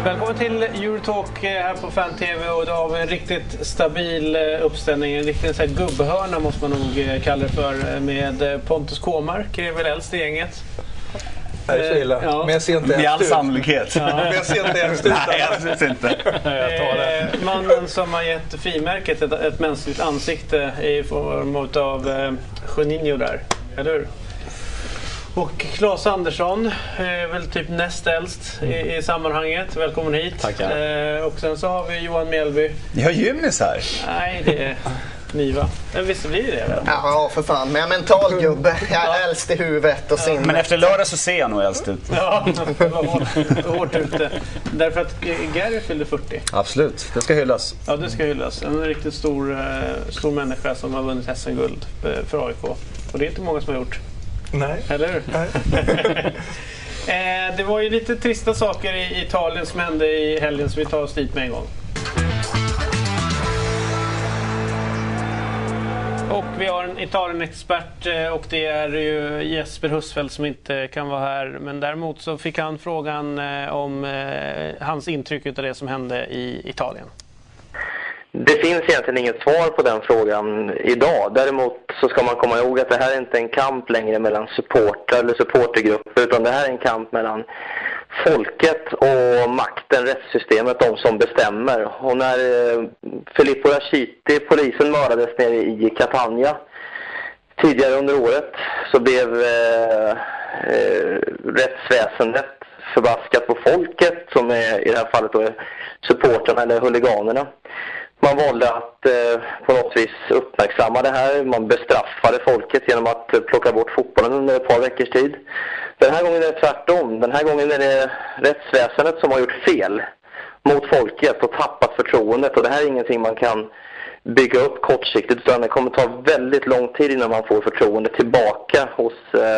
Välkommen till Eurotalk här på Fan TV, och då har vi en riktigt stabil uppställning, en riktigt så här gubbhörna måste man nog kalla det för, med Pontus Kåmark, är väl äldst i gänget. Det är så illa. Ja. Men jag ser inte i all sannolikhet. Men jag ser inte äldst ut. Nej, jag ser inte. Jag tar det. Mannen som har gett frimärket ett mänskligt ansikte i form av Juninho där, eller hur? Och Claes Andersson är väl typ näst äldst i sammanhanget. Välkommen hit. Tackar. Och sen så har vi Johan Mjällby. Ni har gymmis här. Nej, det är ni, va? Visst blir det väl? Ja, för fan. Men jag är mental gubbe. Jag är äldst i huvudet och sinnet. Men efter lördag så ser jag nog äldst ut. Ja, det var hårt ute. Därför att Gary fyllde 40. Absolut, det ska hyllas. Ja, det ska hyllas. En riktigt stor människa som har vunnit SM-guld för AIK. Och det är inte många som har gjort. Nej. Eller hur? Nej. Det var ju lite trista saker i Italien som hände i helgen, så vi tar oss dit med en gång. Och vi har en Italien-expert, och det är ju Jesper Husfeldt som inte kan vara här. Men däremot så fick han frågan om hans intryck av det som hände i Italien. Det finns egentligen inget svar på den frågan idag. Däremot så ska man komma ihåg att det här är inte en kamp längre mellan supportrar eller supportergrupper, utan det här är en kamp mellan folket och makten, rättssystemet, de som bestämmer. Och när Filippo Raciti, polisen, mördades nere i Catania tidigare under året, så blev rättsväsendet förbaskat på folket, som är i det här fallet då supporterna eller huliganerna. Man valde att på något vis uppmärksamma det här. Man bestraffade folket genom att plocka bort fotbollen under ett par veckors tid. Den här gången är det tvärtom. Den här gången är det rättsväsendet som har gjort fel mot folket och tappat förtroendet. Och det här är ingenting man kan bygga upp kortsiktigt, utan det kommer ta väldigt lång tid innan man får förtroende tillbaka hos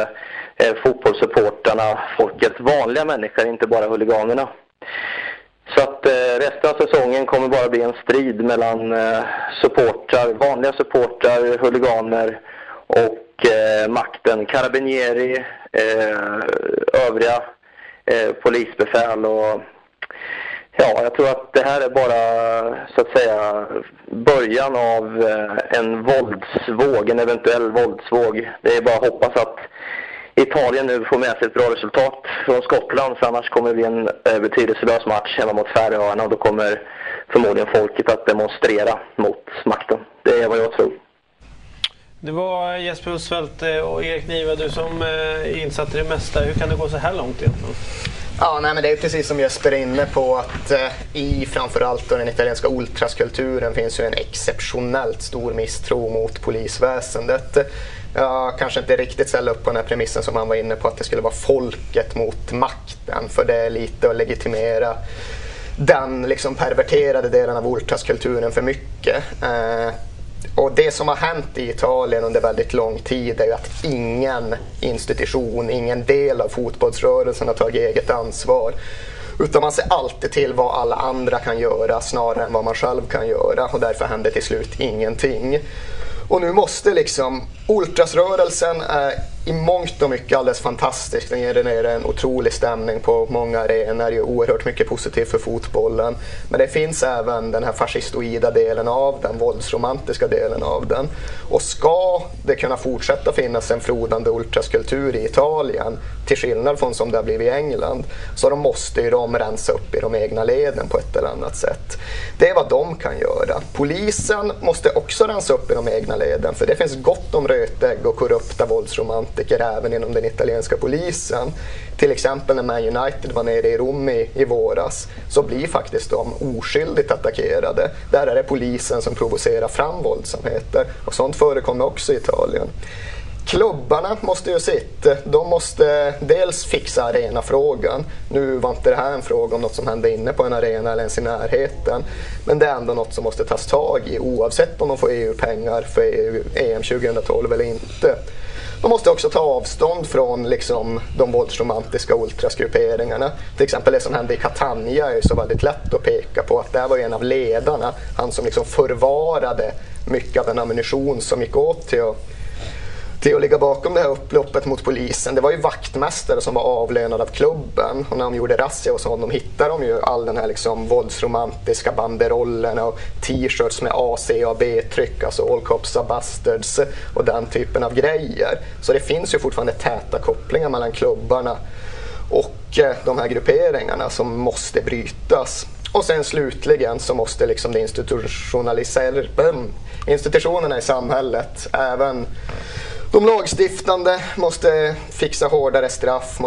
fotbollssupportarna, folket, vanliga människor, inte bara huliganerna. Så att resten av säsongen kommer bara bli en strid mellan supportrar, vanliga supportrar, huliganer och makten, carabinieri, övriga polisbefäl. Och ja, jag tror att det här är bara, så att säga, början av en våldsvåg, en eventuell våldsvåg. Det är bara att hoppas att Italien nu får med sig ett bra resultat från Skottland, för annars kommer det bli en betydelselös match hemma mot Färöarna, och då kommer förmodligen folket att demonstrera mot makten. Det är vad jag tror. Det var Jesper Husfeldt och Erik Niva, du som insatte det mesta. Hur kan det gå så här långt egentligen? Ja, nej, men det är precis som Jesper är inne på, att i framförallt den italienska ultraskulturen finns ju en exceptionellt stor misstro mot polisväsendet. Jag kanske inte riktigt ställer upp på den här premissen som han var inne på, att det skulle vara folket mot makten, för det är lite att legitimera den liksom perverterade delen av ultraskulturen för mycket. Och det som har hänt i Italien under väldigt lång tid är ju att ingen institution, ingen del av fotbollsrörelsen har tagit eget ansvar. Utan man ser alltid till vad alla andra kan göra snarare än vad man själv kan göra, och därför händer till slut ingenting. Och nu måste liksom ultrasrörelsen är i mångt och mycket alldeles fantastisk. Den genererar en otrolig stämning på många arenor, är ju oerhört mycket positivt för fotbollen. Men det finns även den här fascistoida delen av den, våldsromantiska delen av den. Och ska det kunna fortsätta finnas en frodande ultraskultur i Italien, till skillnad från som det har blivit i England, så de måste ju rensa upp i de egna leden på ett eller annat sätt. Det är vad de kan göra. Polisen måste också rensa upp i de egna leden, för det finns gott om rötägg och korrupta våldsromantiker även inom den italienska polisen. Till exempel när Man United var nere i Rom i våras, så blir faktiskt de oskyldigt attackerade. Där är det polisen som provocerar fram våldsamheter, och sånt förekommer också i Italien. Klubbarna måste ju sitta. De måste dels fixa arenafrågan. Nu var inte det här en fråga om något som hände inne på en arena eller ens i närheten. Men det är ändå något som måste tas tag i, oavsett om de får EU-pengar för EM 2012 eller inte. De måste också ta avstånd från liksom, de våldsromantiska ultrasgrupperingarna. Till exempel det som hände i Catania är så väldigt lätt att peka på, att det var en av ledarna. Han som liksom förvarade mycket av den ammunition som gick åt till att till att ligga bakom det här upploppet mot polisen. Det var ju vaktmästare som var avlönade av klubben, och när de gjorde razzia och så hittade de ju all den här liksom våldsromantiska banderollerna och t-shirts med A, C och B-tryck, alltså All Cops Are Bastards och den typen av grejer. Så det finns ju fortfarande täta kopplingar mellan klubbarna och de här grupperingarna som måste brytas. Och sen slutligen så måste liksom det institutionerna i samhället, även de lagstiftande, måste fixa hårdare straff,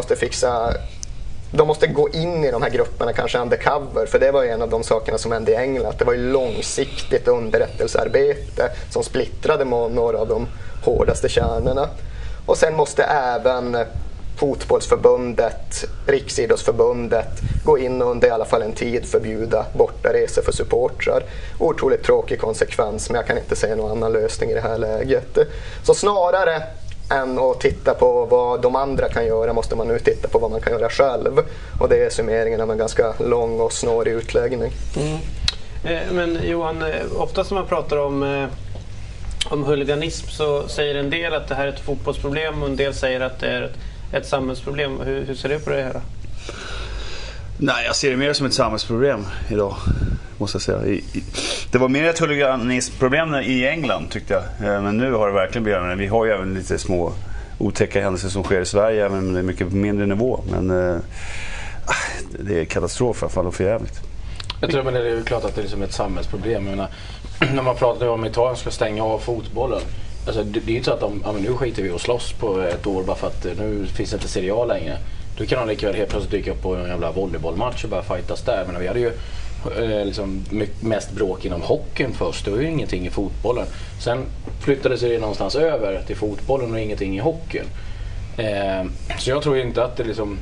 de måste gå in i de här grupperna kanske undercover, för det var ju en av de sakerna som hände i England. Det var ju långsiktigt underrättelsearbete som splittrade några av de hårdaste kärnorna. Och sen måste även fotbollsförbundet, Riksidrottsförbundet gå in och under i alla fall en tid förbjuda bortaresor för supportrar. Otroligt tråkig konsekvens, men jag kan inte se någon annan lösning i det här läget. Så snarare än att titta på vad de andra kan göra måste man nu titta på vad man kan göra själv. Och det är summeringen av en ganska lång och snårig utläggning. Men Johan, ofta när man pratar om huliganism så säger en del att det här är ett fotbollsproblem och en del säger att det är ett samhällsproblem. Hur ser du på det här då? Nej, jag ser det mer som ett samhällsproblem idag, måste jag säga. Det var mer ett huliganismproblem i England, tyckte jag. Men nu har det verkligen blivit. Vi har ju även lite små otäcka händelser som sker i Sverige, även med mycket mindre nivå. Men det är katastrof i alla fall och för jävligt. Jag tror att det är klart att det är liksom ett samhällsproblem. Jag menar, när man pratar om att Italien ska stänga av fotbollen. Alltså, det är ju inte så att nu skiter vi och slåss på ett år bara för att nu finns inte Serie A längre. Då kan de lika väl helt plötsligt dyka upp på en jävla volleybollmatch och bara fightas där. Men vi hade ju liksom mest bråk inom hockeyn först. Det var ju ingenting i fotbollen. Sen flyttades det någonstans över till fotbollen och ingenting i hockeyn. Så jag tror inte att det liksom...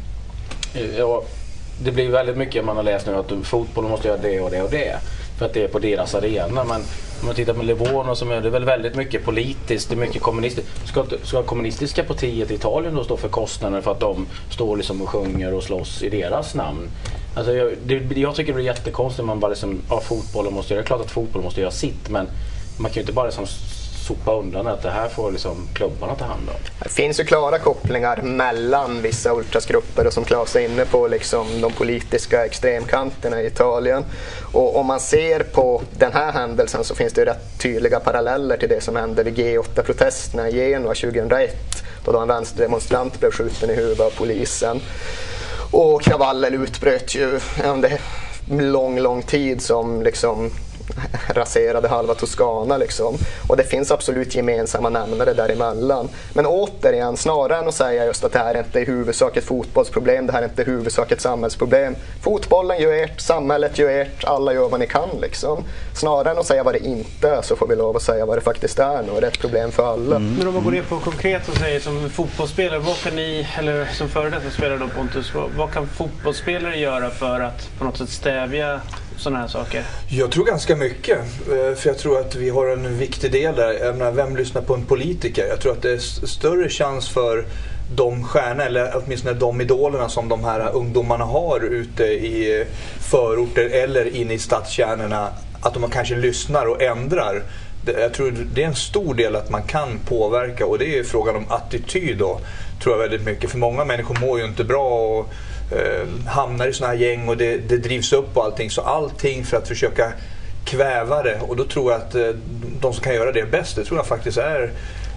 det blir väldigt mycket man har läst nu att fotbollen måste göra det och det och det. För att det är på deras arena. Men om man tittar på Livorno så är det väl väldigt mycket politiskt, det är mycket kommunistiskt. Ska kommunistiska partiet i Italien då stå för kostnader för att de står liksom och sjunger och slåss i deras namn? Alltså jag tycker det är jättekonstigt om man bara liksom, fotbollen måste göra. Det är klart att fotbollen måste göra sitt, men man kan ju inte bara liksom sopa undan att det här får liksom klubbarna ta hand om. Det finns ju klara kopplingar mellan vissa ultrasgrupper och som Claes är inne på liksom de politiska extremkanterna i Italien. Och om man ser på den här händelsen så finns det ju rätt tydliga paralleller till det som hände vid G8-protesterna i Genua 2001 då en vänsterdemonstrant blev skjuten i huvudet av polisen. Och kravaller utbröt ju under lång tid som liksom raserade halva Toscana liksom. Och det finns absolut gemensamma nämnare däremellan. Men återigen, snarare än att säga just att det här inte är i huvudsak ett fotbollsproblem, det här är inte i huvudsak ett samhällsproblem. Fotbollen gör ert, samhället gör ert, alla gör vad ni kan liksom. Snarare än att säga vad det inte är så får vi lov att säga vad det faktiskt är nu. Det är ett problem för alla. Men om man går ner på konkret och säger som fotbollsspelare, vad kan ni, eller som före detta spelare då Pontus, vad kan fotbollsspelare göra för att på något sätt stävja sådana här saker? Jag tror ganska mycket, för jag tror att vi har en viktig del där. Vem lyssnar på en politiker? Jag tror att det är större chans för de stjärnor, eller åtminstone de idolerna som de här ungdomarna har ute i förorter eller inne i stadskärnorna, att de kanske lyssnar och ändrar. Jag tror det är en stor del att man kan påverka, och det är frågan om attityd då, tror jag väldigt mycket. För många människor mår ju inte bra och hamnar i såna här gäng och det drivs upp och allting. Så allting för att försöka kväva det, och då tror jag att de som kan göra det bäst, det tror jag faktiskt är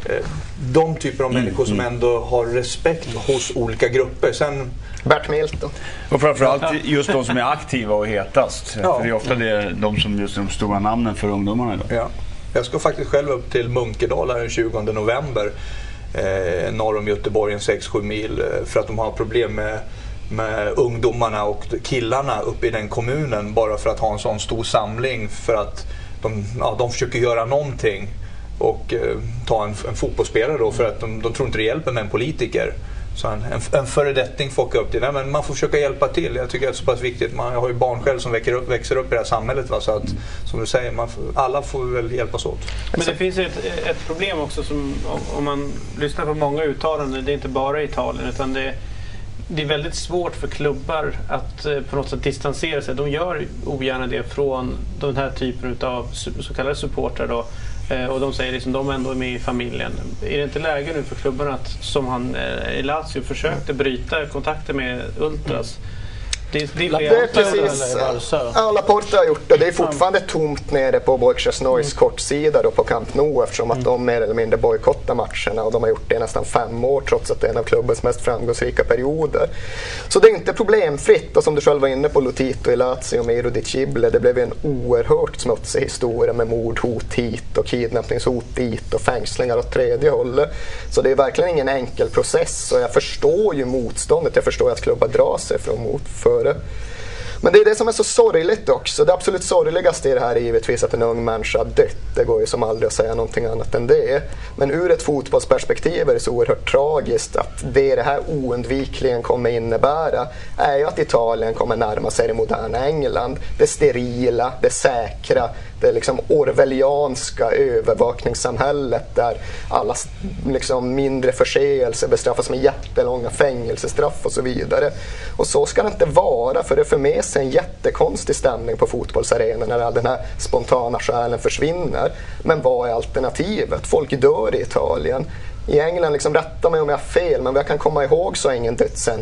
de typer av människor som ändå har respekt hos olika grupper. Sen Bert Milton. Och framförallt just de som är aktiva och hetast. Ja. För det är ofta de som just de stora namnen för ungdomarna idag. Ja. Jag ska faktiskt själv upp till Munkedal den 20 november norr om Göteborg, 6-7 mil, för att de har problem med ungdomarna och killarna uppe i den kommunen, bara för att ha en sån stor samling, för att de försöker göra någonting och ta en fotbollsspelare då, för att de tror inte det hjälper med en politiker. Så en föredetting får åka upp till. Nej, men man får försöka hjälpa till. Jag tycker att det är så pass viktigt. Man har ju barn själv som växer upp i det här samhället. Va? Så att, som du säger, alla får väl hjälpas åt. Men det finns ett problem också som, om man lyssnar på många uttalanden, det är inte bara i Italien, utan det är väldigt svårt för klubbar att på något sätt distansera sig. De gör ogärna det från den här typen av så kallade supportrar då. Och de säger liksom, de är ändå med i familjen. Är det inte läge nu för klubben att, som han i Lazio försökte bryta kontakter med Ultras? Det är precis. Laporta har gjort det. Det är fortfarande tomt nere på Boiksjö Noise kortsida då på Camp Nou, eftersom att de mer eller mindre bojkottar matcherna, och de har gjort det i nästan 5 år trots att det är en av klubbens mest framgångsrika perioder. Så det är inte problemfritt, och som du själv var inne på, Lotito i Lazio och Miro Di Cible, det blev en oerhört smutsig historia med mordhot hit och kidnappningshot dit och fängslingar åt tredje hållet. Så det är verkligen ingen enkel process, och jag förstår ju motståndet, jag förstår att klubbar drar sig från före. Men det är det som är så sorgligt också. Det absolut sorgligaste i det här är givetvis att en ung människa har dött. Det går ju som aldrig att säga någonting annat än det. Men ur ett fotbollsperspektiv är det så oerhört tragiskt att det här oundvikligen kommer innebära är ju att Italien kommer närma sig det moderna England. Det sterila, det säkra, det liksom orwellianska övervakningssamhället där alla liksom mindre förseelser bestraffas med jättelånga fängelsestraff och så vidare. Och så ska det inte vara, för det för med sig en jättekonstig stämning på fotbollsarenan när den här spontana själen försvinner. Men vad är alternativet? Folk dör i Italien. I England, liksom, rätta mig om jag har fel, men vad jag kan komma ihåg så har ingen dött sedan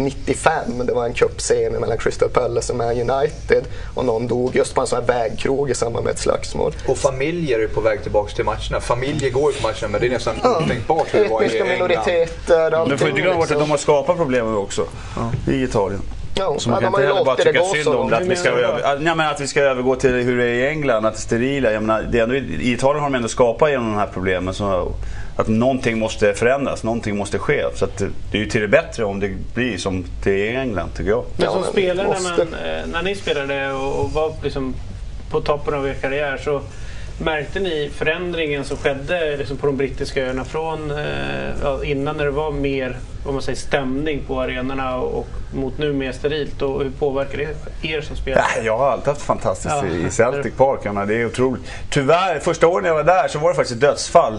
95. Det var en cupsemi mellan Crystal Palace och Man United, och någon dog just på en sån här vägkrog i samband med ett slagsmål. Och familjer är på väg tillbaka till matcherna. Familjer går på matcherna, men det är nästan otänkbart hur det var i England. Minoriteter, men får inte glömma bort att de har skapat problem också i Italien. Ja, så man kan inte heller bara tycka synd om det, att vi ska övergå till hur det är i England, att det är sterila. Jag menar, det är ändå, i Italien har de ändå skapat genom de här problemen, så att någonting måste förändras, någonting måste ske. Så att det är ju till det bättre om det blir som det är i England, tycker jag. Men som spelare, när ni spelade och var liksom på toppen av er karriär, så märkte ni förändringen som skedde liksom på de brittiska öarna från innan, när det var mer, om man säger, stämning på arenorna och mot nu mer sterilt, och hur påverkar det er som spelare? Jag har alltid haft fantastiskt i Celtic Park. Det är otroligt. Tyvärr, första året jag var där så var det faktiskt ett dödsfall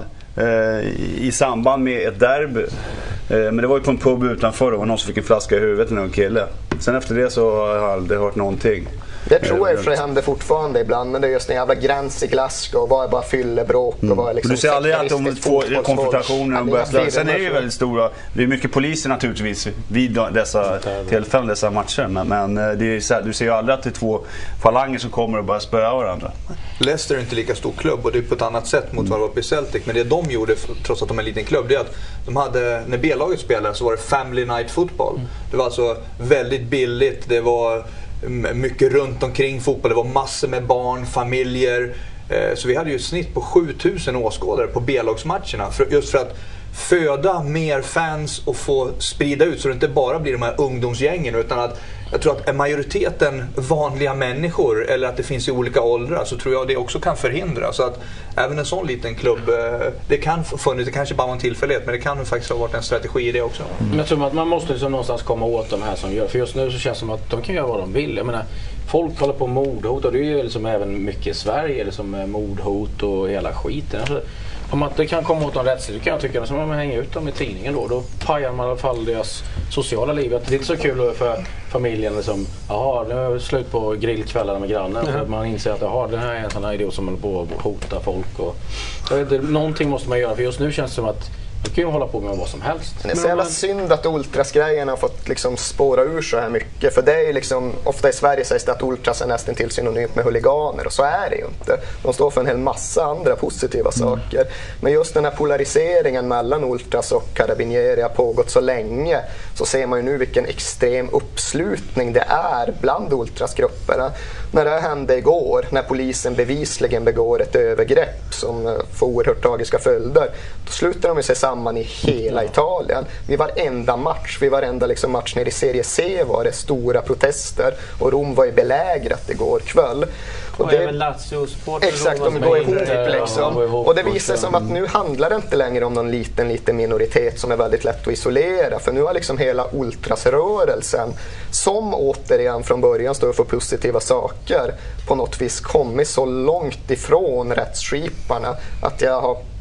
i samband med ett derby. Men det var ju på en pub utanför, och någon som fick en flaska i huvudet, en kille. Sen efter det så har jag aldrig hört någonting. Det tror jag för det händer fortfarande ibland, men det är just en jävla gräns i Glasgow. Vad är bara fyllebråk och vad är liksom... Du ser aldrig att de får konfrontationer och börjar. Sen är det ju väldigt stora... Det är mycket poliser naturligtvis vid dessa tillfällen, dessa matcher. Men det är så här, du ser ju aldrig att det är två falanger som kommer och börjar spöa varandra. Leicester är inte lika stor klubb, och det är på ett annat sätt mot vad det var uppe i Celtic. Men det de gjorde, trots att de är en liten klubb, det är att de hade, när B-laget spelade så var det Family Night Football. Det var alltså väldigt billigt, det var mycket runt omkring fotboll, det var massor med barn, familjer. Så vi hade ju ett snitt på 7000 åskådare på B-lagsmatcherna, just för att föda mer fans och få sprida ut så det inte bara blir de här ungdomsgängen, utan att jag tror att är majoriteten vanliga människor, eller att det finns i olika åldrar, så tror jag det också kan förhindra. Så att även en sån liten klubb, det kan funnits, det kanske bara var en tillfällighet, men det kan faktiskt ha varit en strategi i det också. Men jag tror att man måste liksom någonstans komma åt de här som gör, för just nu så känns det som att de kan göra vad de vill. Jag menar, folk håller på mordhot, och det är ju liksom även mycket i Sverige, liksom mordhot och hela skiten. Alltså, om att det kan komma åt dem rättsligt, kan jag tycka, som man hänger ut dem i tidningen då pajar man i alla fall deras sociala liv. Det är inte så kul för familjen liksom, jaha, nu är det slut på grillkvällarna med grannen, för att man inser att jaha, det här är en sån här idiot som håller på att hota folk, och jag vet inte, någonting måste man göra, för just nu känns det som att du kan ju hålla på med vad som helst. Det är så jävla synd att ultrasgrejerna har fått liksom spåra ur så här mycket. För det är liksom, ofta i Sverige sägs det att ultras är nästan till synonymt med huliganer. Och så är det ju inte. De står för en hel massa andra positiva saker. Men just den här polariseringen mellan ultras och carabinieri har pågått så länge. Så ser man ju nu vilken extrem uppslutning det är bland ultrasgrupperna. När det hände igår, när polisen bevisligen begår ett övergrepp som får oerhört tragiska följder, då slutar de sig samman i hela Italien. Vid varenda match, vid varenda liksom match nere i Serie C var det stora protester, och Rom var ju belägrat igår kväll. Och även Lazio-supporter. Exakt, de går ihop liksom. Och det visar sig som att nu handlar det inte längre om någon liten minoritet som är väldigt lätt att isolera. För nu har liksom hela ultrasrörelsen, som återigen från början står för positiva saker, på något vis kommit så långt ifrån rättsskiparna att jag har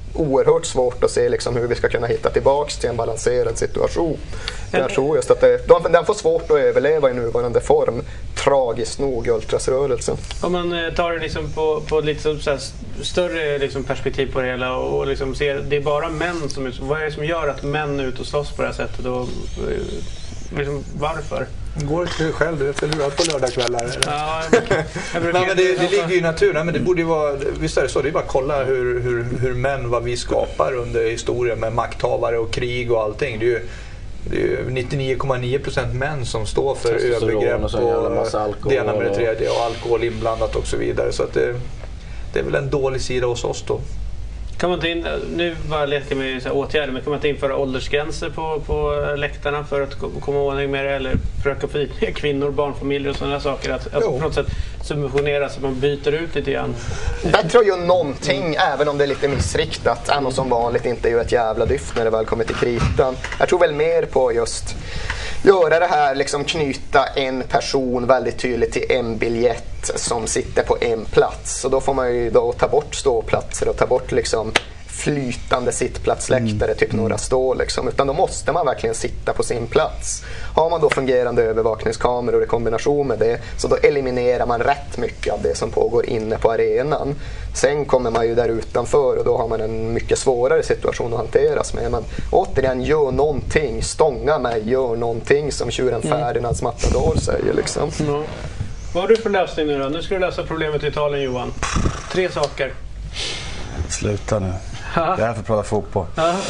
oerhört svårt att se liksom hur vi ska kunna hitta tillbaks till en balanserad situation. Jag tror just att den får svårt att överleva i nuvarande form, tragiskt nog, i ultrasrörelsen. Om man tar det liksom på lite så här större liksom perspektiv på det hela och liksom ser, det är bara män som, vad är det som gör att män är ute och slåss på det här sättet och liksom, varför? Går du själv, du vet väl hur du är på lördagskvällar? Ja, Nej, men det ligger ju i naturen, men det borde ju vara, visst är det så, det är bara att kolla hur män, vad vi skapar under historien med makthavare och krig och allting. Det är ju 99,9% män som står för övergrepp och det ena med det tredje och alkohol inblandat och så vidare. Så att det är väl en dålig sida hos oss då. Kan man inte nu bara leka med så här åtgärder, men kan man inte införa åldersgränser på läktarna för att komma ordning med det, eller försöka få hit kvinnor, barnfamiljer och sådana saker, att på något sätt subventionera så att man byter ut lite grann? Där tror jag någonting, även om det är lite missriktat, och som vanligt inte är ju ett jävla dyft när det väl kommer till kritan. Jag tror väl mer på just göra det här, liksom knyta en person väldigt tydligt till en biljett som sitter på en plats. Och då får man ju då ta bort ståplatser och ta bort liksom flytande sittplatsläktare, typ några stå liksom. Utan då måste man verkligen sitta på sin plats. Har man då fungerande övervakningskameror i kombination med det, så då eliminerar man rätt mycket av det som pågår inne på arenan. Sen kommer man ju där utanför och då har man en mycket svårare situation att hanteras med. Men återigen, gör någonting, stånga mig, gör någonting, som tjuren Ferdinands Matador säger liksom. Ja. Vad har du för lösning nu då? Nu ska du lösa problemet i Italien, Johan. 3 saker. Sluta nu. Det är här för att prata fotboll.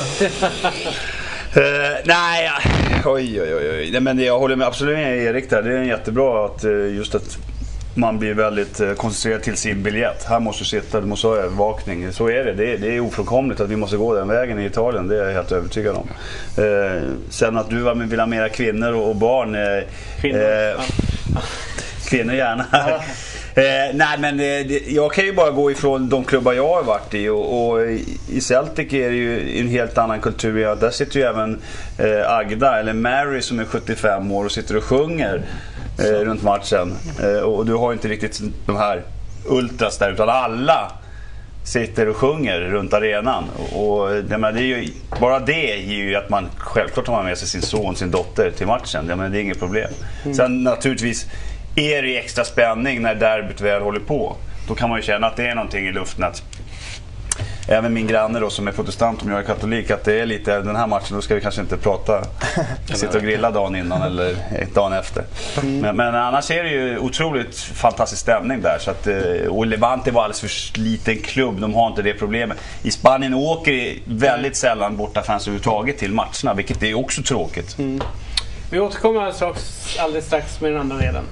Nej, Nej, men jag håller med absolut med Erik där. Det är jättebra att just att man blir väldigt koncentrerad till sin biljett. Här måste du sitta, du måste ha övervakning. Så är det. Det är ofrånkomligt att vi måste gå den vägen i Italien. Det är jag helt övertygad om. Sen att du vill ha mera kvinnor och barn. Kvinnor gärna. Nej, men jag kan ju bara gå ifrån de klubbar jag har varit i, och i Celtic är det ju en helt annan kultur. Ja, där sitter ju även Agda eller Mary som är 75 år och sitter och sjunger runt matchen. Och du har inte riktigt de här ultras där, utan alla sitter och sjunger runt arenan. Och det är ju, bara det ger ju att man självklart tar med sig sin son, sin dotter till matchen. Det är inget problem. Sen naturligtvis är det extra spänning när derbyt väl håller på. Då kan man ju känna att det är någonting i luften, att även min granne då som är protestant, om jag är katolik, att det är lite den här matchen, då ska vi kanske inte prata, sitta och grilla dagen innan eller dagen efter. Men annars är det ju otroligt fantastisk stämning där, så att, och Levante var alldeles för liten klubb, de har inte det problemet. I Spanien åker väldigt sällan borta fans överhuvudtaget till matcherna, vilket är också tråkigt. Vi återkommer alldeles strax med den andra delen.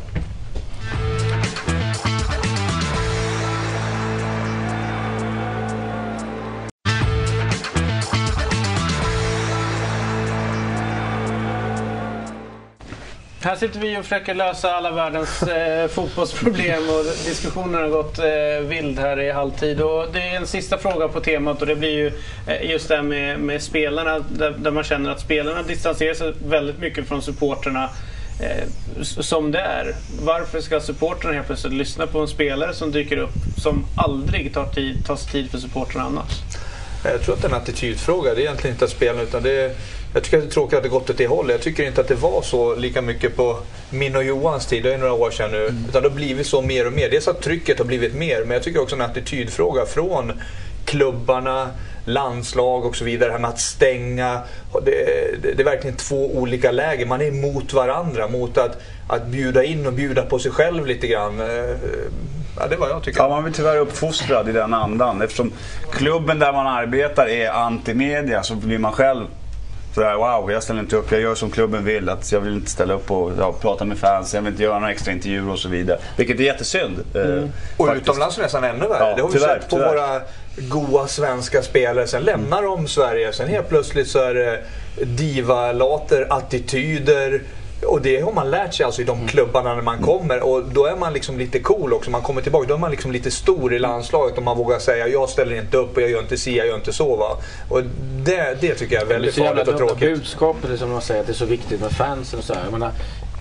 Här sitter vi och försöker lösa alla världens fotbollsproblem, och diskussionen har gått vild här i halvtid. Och det är en sista fråga på temat, och det blir ju just det här med spelarna, där man känner att spelarna distanserar sig väldigt mycket från supporterna som det är. Varför ska supporterna helt plötsligt lyssna på en spelare som dyker upp som aldrig tar sig tid för supporterna annars? Jag tror att det är en attitydfråga. Det är egentligen inte att spela, utan jag tycker att det är tråkigt att det gått åt det hållet. Jag tycker inte att det var så lika mycket på min och Johans tid, det är några år sedan nu, utan det har blivit så mer och mer. Det är så att trycket har blivit mer, men jag tycker också en attitydfråga från klubbarna, landslag och så vidare, här med att stänga. Det är verkligen 2 olika läger. Man är emot varandra, mot att bjuda in och bjuda på sig själv lite grann. Ja, det var jag tycker. Ja, man blir tyvärr uppfostrad i den andan. Eftersom klubben där man arbetar är antimedia, så blir man själv sådär, wow, jag ställer inte upp, jag gör som klubben vill, att jag vill inte ställa upp och prata med fans, jag vill inte göra några extra intervjuer och så vidare, vilket är jättesynd. Och utomlands är nästan ännu värre. Det har vi sett på våra goa svenska spelare, sen lämnar de Sverige, sen helt plötsligt så är det divalater, attityder. Och det har man lärt sig alltså i de klubbarna när man kommer, och då är man liksom lite cool också. Man kommer tillbaka, då är man liksom lite stor i landslaget, och man vågar säga jag ställer inte upp och jag gör inte si, jag gör inte så, va? Och det tycker jag är väldigt farligt och tråkigt. Budskapet som man säger att det är så viktigt med fansen och så här. Jag menar,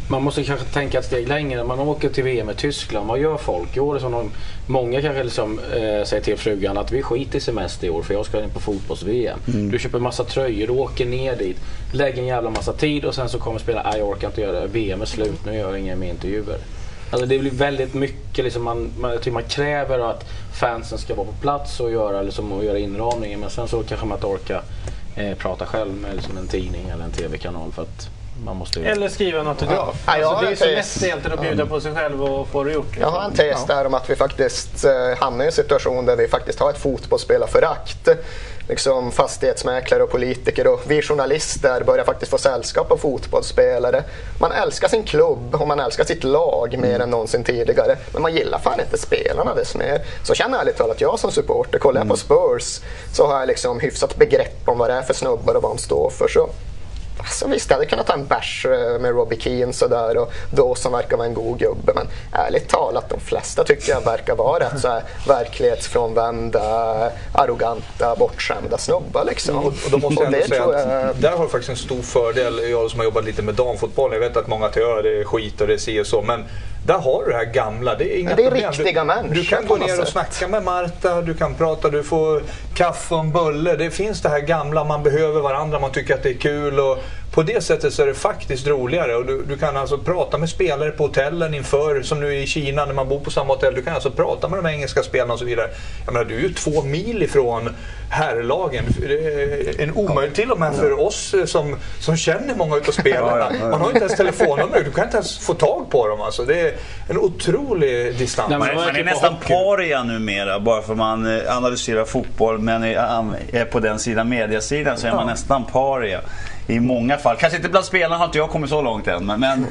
man måste kanske tänka ett steg längre. Man åker till VM i Tyskland, vad gör folk? Jo, det är som många kanske liksom, säger till frugan att vi skiter i semester i år för jag ska in på fotbolls-VM. Du köper massa tröjor, du åker ner dit, lägger en jävla massa tid och sen så kommer spela, jag orkar inte göra det, VM är slut, nu gör jag inga mer intervjuer. Alltså det blir väldigt mycket liksom, jag tycker man kräver att fansen ska vara på plats och göra, liksom, och göra inramningen, men sen så kanske man inte orkar prata själv med liksom, en tidning eller en tv-kanal för att man måste... Eller skriva en autograf. Alltså, det är så lätt egentligen att bjuda på sig själv och få det gjort. Liksom. Jag har en tes där om att vi faktiskt hamnar i en situation där vi faktiskt har ett fotbollsspelarförakt. Liksom fastighetsmäklare och politiker och vi journalister börjar faktiskt få sällskap av fotbollsspelare. Man älskar sin klubb och man älskar sitt lag mer än någonsin tidigare. Men man gillar fan inte spelarna dess mer. Så känner jag ärligt talat att jag som supporter, kollar jag på Spurs så har jag liksom hyfsat begrepp om vad det är för snubbar och vad de står för. Så alltså, visst, jag hade kunnat ta en bärs med Robbie Keane sådär och då som verkar vara en god gubbe, men ärligt talat de flesta tycker jag verkar vara rätt så här verklighetsfrånvända, arroganta, bortskämda snubbar liksom. Och då måste jag ändå säga att där har du faktiskt en stor fördel, jag som har jobbat lite med damfotboll, jag vet att många teorier det är skit och det är och så, men där har du det här gamla, det är inga det är problem. riktiga människor. Du kan gå ner och snacka med Marta, du kan prata, du får kaffe och en bulle. Det finns det här gamla, man behöver varandra, man tycker att det är kul och på det sättet så är det faktiskt roligare och du kan alltså prata med spelare på hotellen inför, som nu i Kina när man bor på samma hotell, du kan alltså prata med de engelska spelarna och så vidare. Jag menar, du är ju 2 mil ifrån herrlagen. Det är en omöjligt till och med för oss som känner många utav spelarna. Man har inte ens telefonnummer, du kan inte ens få tag på dem alltså. Det är en otrolig distans. Man är nästan paria numera bara för man analyserar fotboll, men är på den sidan, mediasidan, så är man nästan paria. I många fall, kanske inte bland spelarna har inte jag kommit så långt än,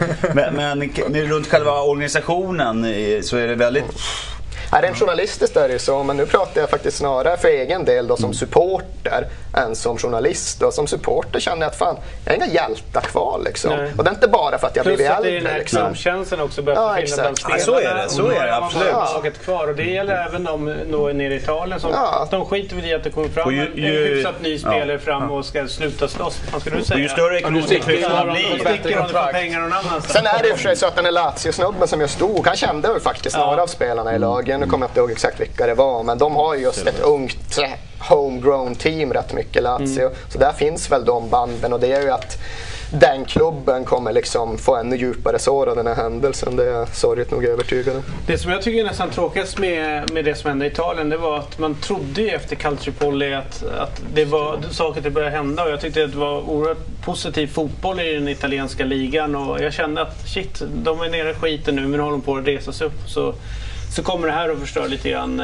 men runt själva organisationen så är det väldigt... Rent journalistiskt är det så, men nu pratar jag faktiskt snarare för egen del då, som supporter än som journalist. Och som supporter känner jag att fan, jag är inga hjältar kvar liksom. Och det är inte bara för att jag blivit äldre. Plus att det är liksom. Klubbkänslan också börjar försvinna bland spelarna. Så är det absolut. Laget kvar, och det gäller även de nere i Italien som de skiter väl i att det kommer fram en hyfsat ny spelare fram och ska sluta slåss. Vad ska du säga? Ju större ekonomisk klyftan blir pengar någon annanstans. Sen är det i och för sig så att den är Lazio-snubben som jag stod, han kände väl faktiskt några av spelarna i lagen. Nu kommer jag inte ihåg exakt vilka det var, men de har ju just ett ungt homegrown team rätt mycket Lazio. Så där finns väl de banden, och det är ju att den klubben kommer liksom få ännu djupare sår av den här händelsen. Det är jag sorgligt nog övertygad om. Det som jag tycker är nästan tråkigast med det som hände i Italien, det var att man trodde ju efter Calciopoli att det var saker som började hända, och jag tyckte att det var oerhört positiv fotboll i den italienska ligan, och jag kände att shit, de är nere i skiten nu, men håller på att resa sig upp, så kommer det här att förstöra lite grann.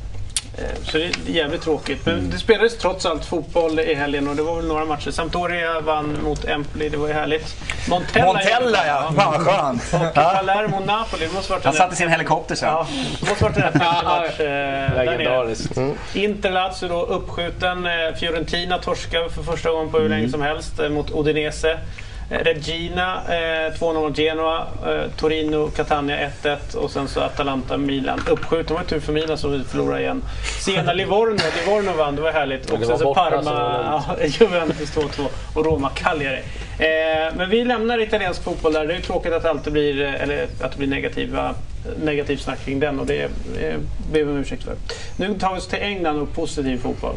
Så det är jävligt tråkigt. Men det spelades trots allt fotboll i helgen, och det var väl några matcher. Sampdoria vann mot Empoli, det var ju härligt. Montella, ja. Fan vad skönt. Och Palermo Napoli, det måste varit han satt i sin helikopter sen. Ja, det måste varit en match legendariskt. Inter Lazio då uppskjuten. Fiorentina torska för första gången på hur länge som helst mot Udinese. Regina 2-0 mot Genoa, Torino Catania 1-1, och sen så Atalanta Milan uppskjuten. Det var tur för Milan som vi förlorade igen. Sena Livorno vann, det var härligt. Och sen så Parma, Juventus 2-2 och Roma Cagliari. Men vi lämnar italiensk fotboll där. Det är ju tråkigt att det alltid blir, eller att det blir negativ snack kring den, och det ber vi om ursäkt för. Nu tar vi oss till England och positiv fotboll.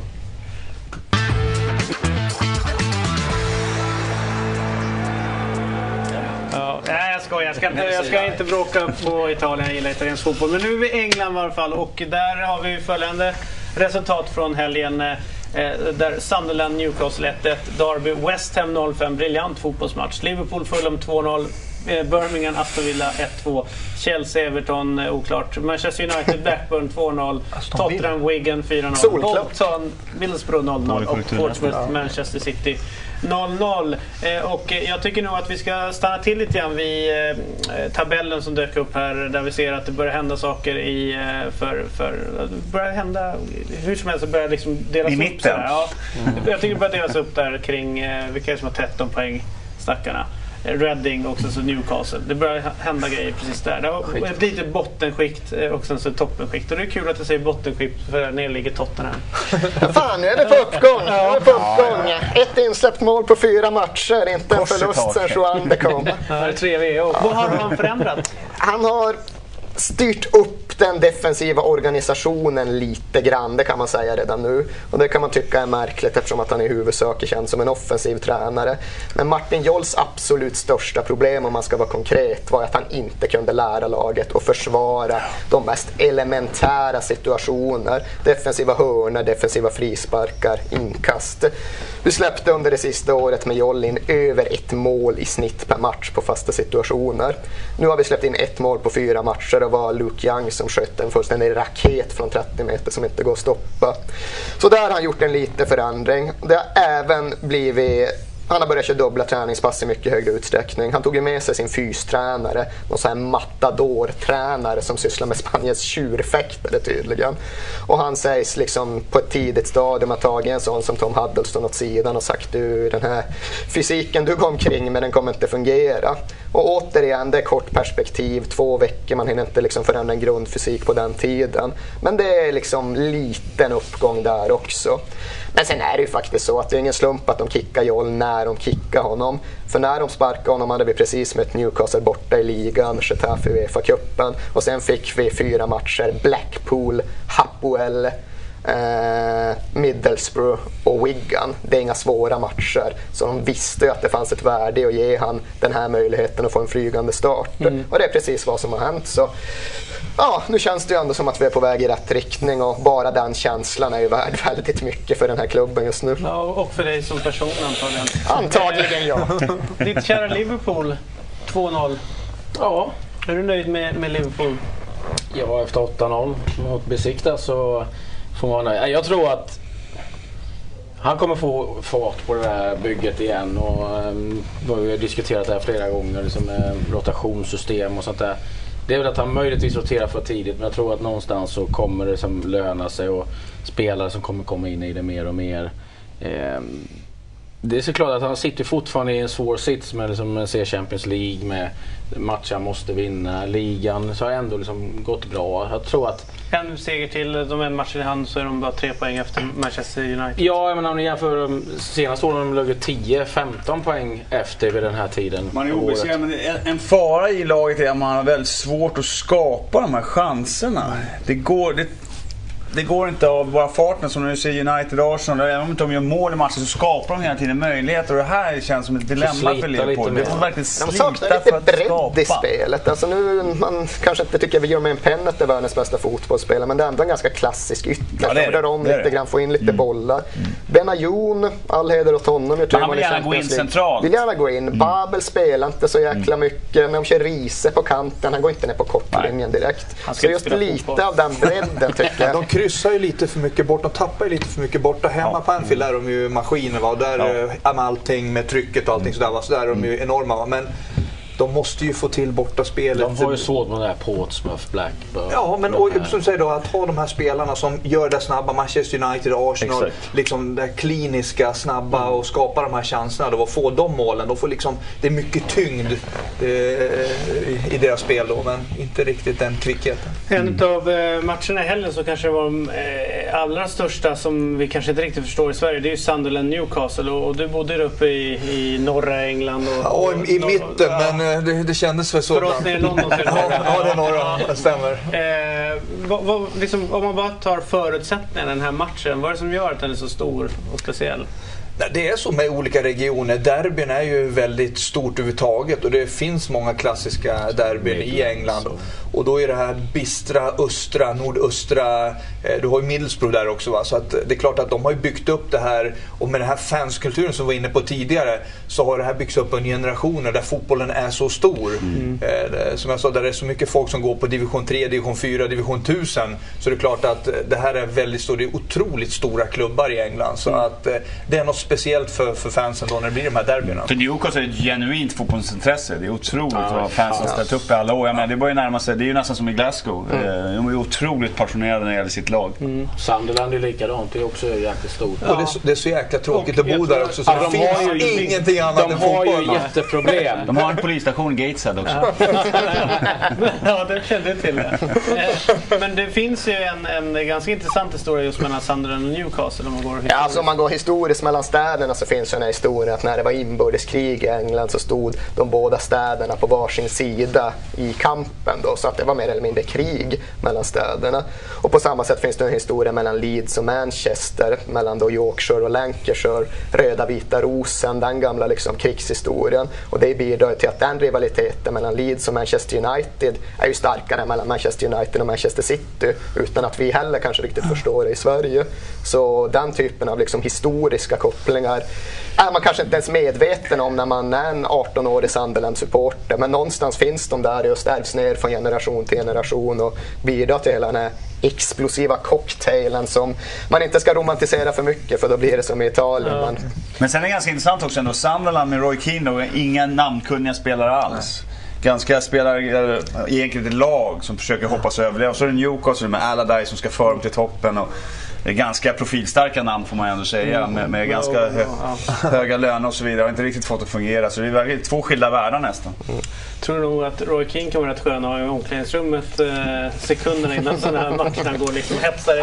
Nej, jag skojar. Jag ska inte bråka på Italien, jag gillar italiensk fotboll. Men nu är vi i England i alla fall, och där har vi följande resultat från helgen. Där Sunderland Newcastle 1-1, Derby West Ham 0-5, briljant fotbollsmatch. Liverpool Fulham 2-0, Birmingham Aston Villa 1-2, Chelsea Everton oklart, Manchester United Blackburn 2-0, Tottenham Wigan 4-0, Bolton Middlesbrough 0-0 och Portsmouth Manchester City 0-0. Och jag tycker nog att vi ska stanna till lite grann vid tabellen som dök upp här, där vi ser att det börjar hända saker börjar hända hur som helst, så börjar liksom delas i upp mitten. Ja. Jag tycker det börjar delas upp där kring vilka som har 13 poäng, stackarna. Reading och sen så Newcastle. Det börjar hända grejer precis där. Det har ett litet bottenskikt och sen så toppenskikt. Och det är kul att jag säger bottenskikt för där ligger Tottenham. Fan, nu är det på uppgång. Ett insläppt mål på 4 matcher. Inte en förlust sen Joan de kom. Det är 3 VO. Vad har han förändrat? Han har styrt upp den defensiva organisationen lite grann, det kan man säga redan nu. Och det kan man tycka är märkligt eftersom att han i huvudsak är känd som en offensiv tränare. Men Martin Jols absolut största problem, om man ska vara konkret, var att han inte kunde lära laget och försvara de mest elementära situationer. Defensiva hörnor, defensiva frisparkar, inkast. Vi släppte under det sista året med Joll in över 1 mål i snitt per match på fasta situationer. Nu har vi släppt in 1 mål på 4 matcher. Det var Luke Young som sköt en fullständig raket från 30 meter som inte går att stoppa. Så där har han gjort en liten förändring. Det har även blivit... Han har börjat köra dubbla träningspass i mycket högre utsträckning. Han tog ju med sig sin fystränare, någon sån här matador-tränare som sysslar med Spaniens tjurfäktare tydligen. Och han sägs liksom på ett tidigt stadium ha tagit en sån som Tom Huddleston åt sidan och sagt du, den här fysiken du går omkring med den kommer inte fungera. Och återigen, det är kort perspektiv, 2 veckor, man hinner inte liksom förändra en grundfysik på den tiden. Men det är liksom liten uppgång där också. Men sen är det ju faktiskt så att det är ingen slump att de kickar Joll när de kickar honom. För när de sparkade honom hade vi precis mött Newcastle borta i ligan, Getafe UEFA-cupen. Och sen fick vi 4 matcher, Blackpool, Hapoel, Middlesbrough och Wigan. Det är inga svåra matcher. Så de visste ju att det fanns ett värde i att ge han den här möjligheten att få en flygande start. Och det är precis vad som har hänt. Så ja, nu känns det ju ändå som att vi är på väg i rätt riktning och bara den känslan är ju värd väldigt mycket för den här klubben just nu. Ja, och för dig som person antagligen. Antagligen, ja. Ditt kära Liverpool, 2-0. Ja. Är du nöjd med Liverpool? Ja, efter 8-0 mot Besiktas så får man nöjd. Jag tror att han kommer få fart på det här bygget igen och vi har diskuterat det här flera gånger, liksom rotationssystem och sånt där. Det är väl att han möjligtvis roterar för tidigt, men jag tror att någonstans så kommer det som löna sig och spelare som kommer komma in i det mer och mer. Det är såklart att han sitter fortfarande i en svår sits med liksom Champions League med matcher han måste vinna. Ligan så har ändå liksom gått bra. Jag tror att en seger till, de en matcher i hand så är de bara 3 poäng efter Manchester United. Ja, jag menar om ni jämför senaste åren de låg 10-15 poäng efter vid den här tiden. Man är obesegrad, men en fara i laget är att man har väldigt svårt att skapa de här chanserna. Det går inte av bara farten som när du ser United och Arsenal. Även om de gör mål i matchen så skapar de hela tiden möjligheter. Och det här känns som ett dilemma för Liverpool. Det får verkligen slita för att skapa. De saknar lite bredd i spelet. Alltså nu, man kanske inte tycker att Jermaine Pennant är världens bästa fotbollsspelare, men det är ändå en ganska klassisk ytter. Ja, det rör om lite grann, få in lite bollar. Benayoun, all heder åt honom. Han vill gärna gå in centralt. Vill gärna gå in. Babel spelar inte så jäkla mycket. När de kör Riese på kanten, han går inte ner på kortlinjen direkt. Så just lite av den bredden tycker jag. De kryssar ju lite för mycket bort, de tappar ju lite för mycket bort. Och hemma på Anfield är de ju maskiner, va? Och där med allting med trycket och allting sådär, va? Så där är de ju enorma, men de måste ju få till borta spelet. De har ju svårt med det här Portsmouth, Blackburn. Ja, men och, som du säger då, att ha de här spelarna som gör det snabba, Manchester United, Arsenal, liksom det kliniska, snabba och skapa de här chanserna då, och få de målen. Då får liksom, det är mycket tyngd i deras spel då, men inte riktigt den kvickheten. En av matcherna i helgen så kanske det var de allra största som vi kanske inte riktigt förstår i Sverige, det är ju Sunderland Newcastle, och du bodde uppe i norra England och i mitten, men det kändes väl så. För oss nere i London så är det norra. Ja, det är norra, det stämmer. Liksom, om man bara tar förutsättningarna den här matchen, vad är det som gör att den är så stor och speciell? Det är så med olika regioner. Derbyn är ju väldigt stort överhuvudtaget och det finns många klassiska derbyn i England. Och då är det här bistra, östra, nordöstra, du har ju Middlesbrough där också, va? Så att det är klart att de har ju byggt upp det här, och med den här fanskulturen som vi var inne på tidigare så har det här byggts upp under generationer där fotbollen är så stor. Som jag sa, där det är så mycket folk som går på division 3, division 4, division 1000, så det är klart att det här är väldigt stort, det är otroligt stora klubbar i England, så att det är något speciellt för fansen då när det blir de här derbyna. För Newcastle är ett genuint fotbollsintresse. Det är otroligt vad fansen ställt upp i alla år. Men det börjar närma sig, det är ju nästan som i Glasgow. De är ju otroligt passionerade när det gäller sitt lag. Sunderland är likadant, det är också jäkligt stort. Och det är så jäkla tråkigt att bo där också, så det finns ingenting annat än fotboll. De har ju jätteproblem. De har en polisstation i Gateshead också. Ja, det kände jag till det. Men det finns ju en ganska intressant historia just mellan Sunderland och Newcastle. Om man går historiskt mellan städerna så finns ju den här historien att när det var inbördeskrig i England så stod de båda städerna på varsin sida i kampen då, så att det var mer eller mindre krig mellan städerna. Och på samma sätt finns det en historia mellan Leeds och Manchester, mellan då Yorkshire och Lancashire, röda vita rosen, den gamla liksom krigshistorien, och det bidrar till att den rivaliteten mellan Leeds och Manchester United är ju starkare än mellan Manchester United och Manchester City, utan att vi heller kanske riktigt förstår det i Sverige. Så den typen av liksom historiska kopplingar är man kanske inte ens medveten om när man är en 18-årig Sunderland-supporter, men någonstans finns de där och stärks ner från generation till generation och bidrar till hela den här explosiva cocktailen som man inte ska romantisera för mycket, för då blir det som i Italien. Men sen är det ganska intressant också ändå, Sunderland med Roy Keane och inga namnkunniga spelare alls. Ganska spelar egentligen ett lag som försöker hoppas överleva. Och så är det Newcastle med Allardyce som ska föra dem till toppen, och det är ganska profilstarka namn får man ändå säga, med ganska höga löner och så vidare. Jag har inte riktigt fått det att fungera, så det är verkligen två skilda världar nästan. Tror du nog att Roy Keane kommer att skön ha i omklädningsrummet sekunderna innan sådana här matcherna går liksom hetsare?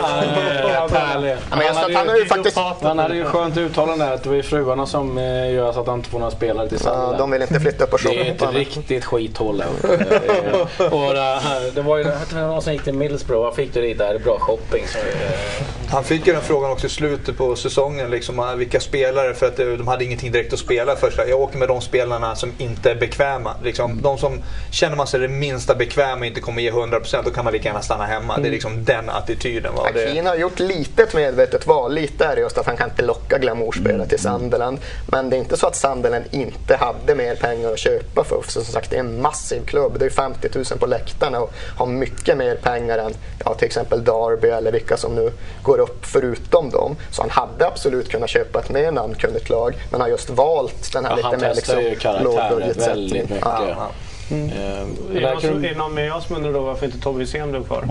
Han hade ju skönt uttalande att det var fruarna som gör så att han inte får några spelare till Sunderland. De vill inte flytta på shoppa. Det är ett riktigt skithåll. Och det var ju någon som gick till Middlesbrough, han fick det dit där, bra shopping. Han fick ju den frågan också i slutet på säsongen, liksom, vilka spelare, för att de hade ingenting direkt att spela först. Jag åker med de spelarna som inte är bekväma. Liksom, de som känner man sig det minsta bekväma och inte kommer ge 100%, då kan man lika gärna stanna hemma. Det är liksom den attityden. Keane har gjort lite ett medvetet val. Lite är det just att han kan inte locka glamourspelare till Sunderland. Men det är inte så att Sunderland inte hade mer pengar att köpa för. Så som sagt, det är en massiv klubb. Det är 50 000 på läktarna och har mycket mer pengar än till exempel Derby eller vilka som nu går upp förutom dem. Så han hade absolut kunnat köpa ett mer namnkunnigt lag, men har just valt den här lite mer liksom lågbudgetsättning. Är det någon med oss som undrar då varför inte Tobbe Hysén blev kvar?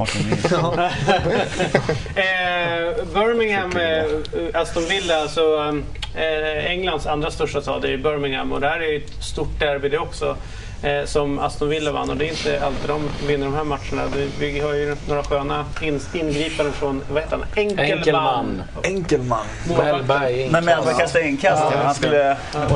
Birmingham, Aston Villa, alltså Englands andra största stad är Birmingham, och det här är ett stort derby det också, som Aston Villa vann, och det är inte alltid de vinner de här matcherna. Vi har ju några sköna ingripanden från, vad heter han? Enkelman. Men Mellberg kastade inkast. Han skulle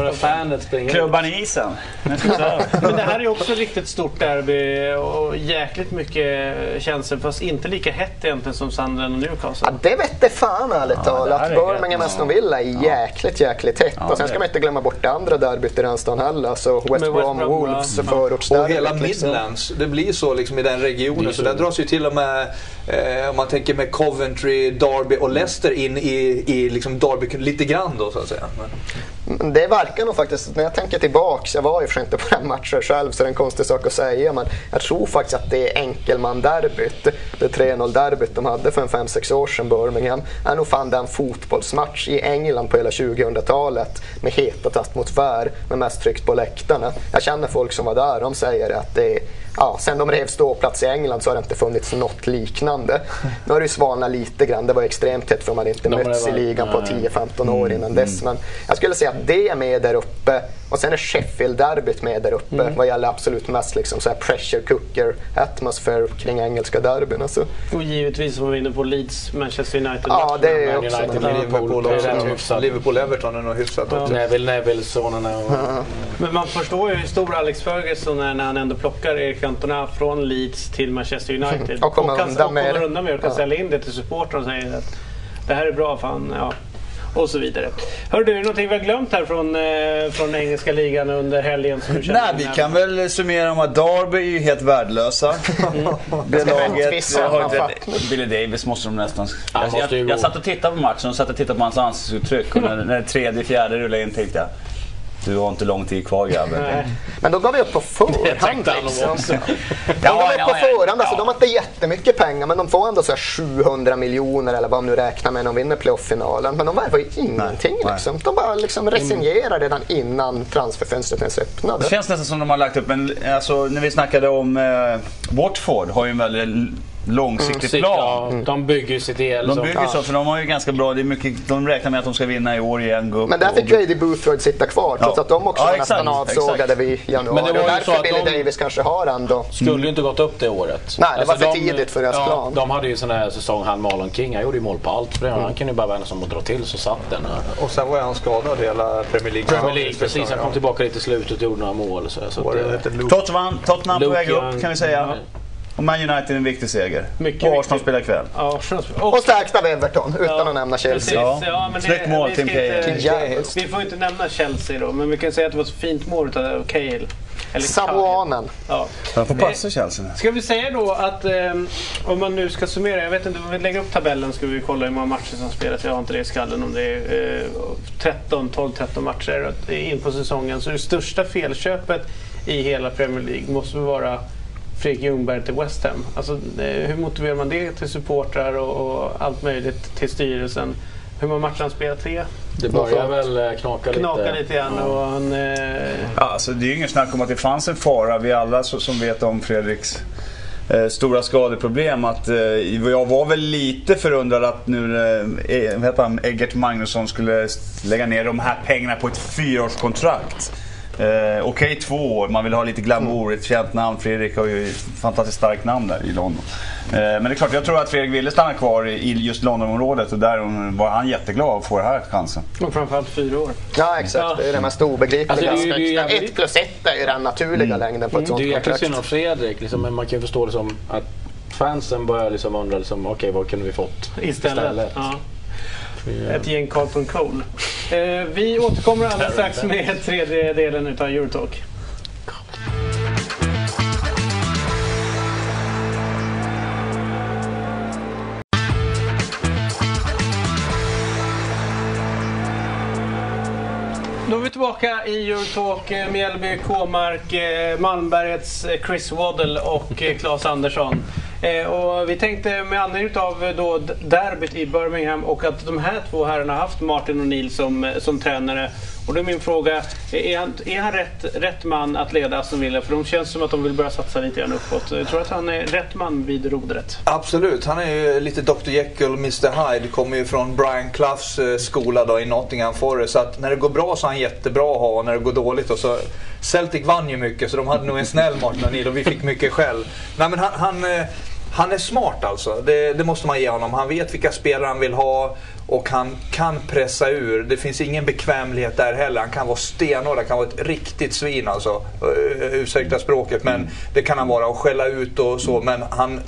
klubban i isen. Men det här är också ett riktigt stort derby och jäkligt mycket känslor, fast inte lika hett egentligen som Sunderland och Newcastle. Det vet det fan ärligt talat. Att Birmingham och Aston Villa är jäkligt hett. Och sen ska man inte glömma bort det andra derbyt i den stan heller. Så West Brom, Wolves och hela Midlands, det blir så liksom i den regionen, så där dras ju till och med om man tänker med Coventry, Derby och Leicester in i liksom Derby lite grann då, så att säga. Det verkar nog faktiskt, när jag tänker tillbaks, jag var ju för inte på den matchen själv så det är en konstig sak att säga, men jag tror faktiskt att det är Enkelman-derbyt, det 3-0-derbyt de hade för 5-6 år sedan, Birmingham, är nog fan den fotbollsmatch i England på hela 2000-talet med hetast atmosfär, med mest tryckt på läktarna. Jag känner folk som var där, de säger att det är, sen de rev ståplats i England så har det inte funnits något liknande. Nu har det ju svalnat lite grann, det var extremt tätt för de hade inte mötts i ligan på 10-15 år innan dess, men jag skulle säga att det är med där uppe, och sen är Sheffield-derbyt med där uppe vad gäller absolut mest liksom så här pressure cooker atmosfär kring engelska derbyn alltså. Och givetvis var vi inne på Leeds, Manchester United. Ja, det är också Liverpool Everton är nog hyfsat också. Neville-sonerna Men man förstår ju hur stor Alex Ferguson är när han ändå plockar Erik Cantona från Leeds till Manchester United. Och kommer undan med och kan sälja in det till supportrar och säga att det här är bra fan, och så vidare. Hör du, någonting vi har glömt här från engelska ligan under helgen? Som du Nej, vi kan väl summera om att Derby är ju helt värdelösa. Det laget, Billy Davis måste de nästan... Jag satt och tittade på matchen och satt och tittade på hans ansiktsuttryck, och när det tredje, fjärde rullade in tänkte jag, Du har inte lång tid kvar, grabben. Men då gav vi upp på förhand liksom. De gav upp på förhand, alltså de har inte jättemycket pengar, men de får ändå så här 700 miljoner eller vad de nu räknar med när de vinner playoff-finalen. Men de var ju ingenting liksom. De bara liksom resignerar redan innan transferfönstret ens öppnade. Det känns nästan som de har lagt upp en, alltså när vi snackade om Watford har ju en väldigt långsiktig plan. Ja, de bygger ju sitt el. De bygger så, för de har ju ganska bra, det är mycket, de räknar med att de ska vinna i år igen. Gå upp. Men där fick Grady Boothroyd sitta kvar, trots att de också var nästan avsågade vid januari. Men det var ju så att Billy Davis kanske har ändå. Skulle ju inte gått upp det året. Nej, det var för tidigt för deras plan. De hade ju sån här säsong, han Marlon King, han gjorde ju mål på allt. För han kunde ju bara vända som att dra till så satt den. Och sen var han skadad hela Premier League. Precis, han kom tillbaka lite i slutet och gjorde några mål. Så Tottenham på väg upp kan vi säga. Och Man United är en viktig seger. Och Arsenal spelar ikväll. Och stärkt av Everton, utan att nämna Chelsea. Ja, men snyggt mål till Cahill. Vi får inte nämna Chelsea då, men vi kan säga att det var ett fint mål av Cahill. Samuanen. Ja. Jag får passa Chelsea. Ska vi säga då att om man nu ska summera, jag vet inte, om vi lägger upp tabellen ska vi kolla hur många matcher som spelas. Jag har inte det i skallen om det är 12-13 matcher in på säsongen. Så det största felköpet i hela Premier League måste vara Fredrik Ljungberg till West Ham. Alltså, hur motiverar man det till supportrar och allt möjligt till styrelsen? Hur många matcher han spelar? 3? Det börjar väl knaka lite grann. Och han, alltså, det är ju ingen snack om att det fanns en fara. Vi alla som vet om Fredriks stora skadeproblem. Att, jag var väl lite förundrad att nu Eggert Magnusson skulle lägga ner de här pengarna på ett 4-årskontrakt. Okej, 2 år, man vill ha lite glamour, ett känt namn. Fredrik har ju ett fantastiskt starkt namn där i London. Men det är klart, jag tror att Fredrik ville stanna kvar i just Londonområdet, och där var han jätteglad att få den här chansen. Och framförallt 4 år. Ja, exakt. Det är det mest obegripliga. Alltså, 1+1 är ju den naturliga längden på ett sånt kontrakt. Det är kontrakt. synd om Fredrik, liksom, men man kan ju förstå det som att fansen börjar liksom undra liksom, okej, vad kunde vi fått istället? Ja. Ett gäng Carlton Cole. Vi återkommer alldeles strax med tredje delen utav Eurotalk. Då är vi tillbaka i Eurotalk. Mjällby, Kåmark, Malmbergets Chris Waddle och Claes Andersson. Och vi tänkte med anledning av då derbyt i Birmingham och att de här två herrarna har haft Martin O'Neill som tränare. Och då är min fråga, är han rätt man att leda Aston Villa? För de känns som att de vill börja satsa lite grann uppåt. Jag tror att han är rätt man vid rodret. Absolut, han är ju lite Dr. Jekyll och Mr. Hyde. Kommer ju från Brian Cloughs skola då i Nottingham Forest. Så att när det går bra så är han jättebra att ha, och när det går dåligt och så... Celtic vann ju mycket, så de hade nog en snäll Martin O'Neill och vi fick mycket själv. Nej, men han är smart alltså, det måste man ge honom. Han vet vilka spelare han vill ha och han kan pressa ur. Det finns ingen bekvämlighet där heller. Han kan vara stenhård, han kan vara ett riktigt svin alltså. Ursäkta språket, men det kan han vara, och skälla ut och så. Men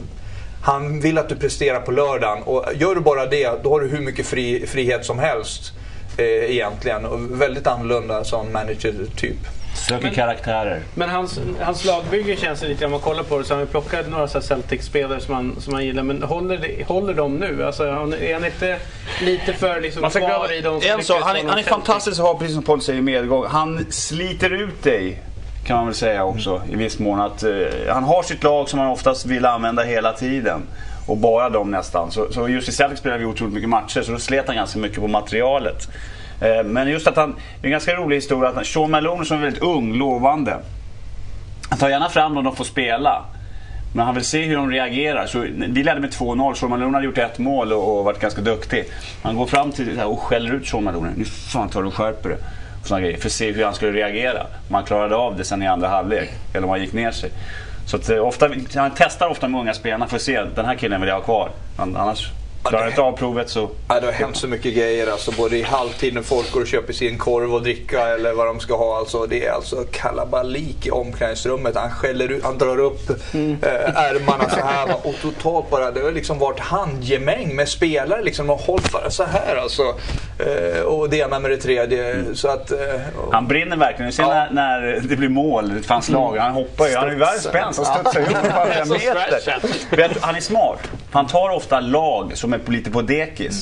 han vill att du presterar på lördagen, och gör du bara det, då har du hur mycket frihet som helst egentligen. Och väldigt annorlunda som manager-typ. Söker karaktärer. Men hans lagbygge känns lite, om man kollar på det, så har vi plockat några Celtic-spelare som man gillar, men håller de nu? Alltså, är han inte lite för liksom kvar i de som han är fantastisk att ha, precis som Paul säger, medgång. Han sliter ut dig, kan man väl säga också i viss mån, att han har sitt lag som han oftast vill använda hela tiden, och bara dem nästan. Så just i Celtic spelar vi otroligt mycket matcher, så då slet han ganska mycket på materialet. Men just att det är en ganska rolig historia att Sean Malone, som är väldigt ung, lovande, han tar gärna fram dem de får spela, men han vill se hur de reagerar. Så vi ledde med 2-0, Sean Malone hade gjort 1 mål och varit ganska duktig. Han går fram till och skäller ut Sean Malone: nu fan tar du skärper det, för att se hur han skulle reagera. Man klarade av det sen i andra halvlek, eller om han gick ner sig. Så att, han testar ofta med unga spelarna för att se, den här killen vill jag ha kvar, annars klarar inte av provet så... Ja, det har hänt så mycket grejer alltså, både i halvtid när folk går och köper sin korv och dricka eller vad de ska ha alltså. Det är alltså kalabalik i omklädningsrummet. Han skäller ut, han drar upp ärmarna så här och totalt bara, det har liksom varit handgemäng med spelare liksom, och hållit bara så här alltså. Och det ena med det tredje, så att... Han brinner verkligen. Sen när det blir mål, det fanns lag, han hoppar ju, han är ju världens spänst, han studsar upp på varje meter. Han är smart. Han tar ofta lag som är lite på dekis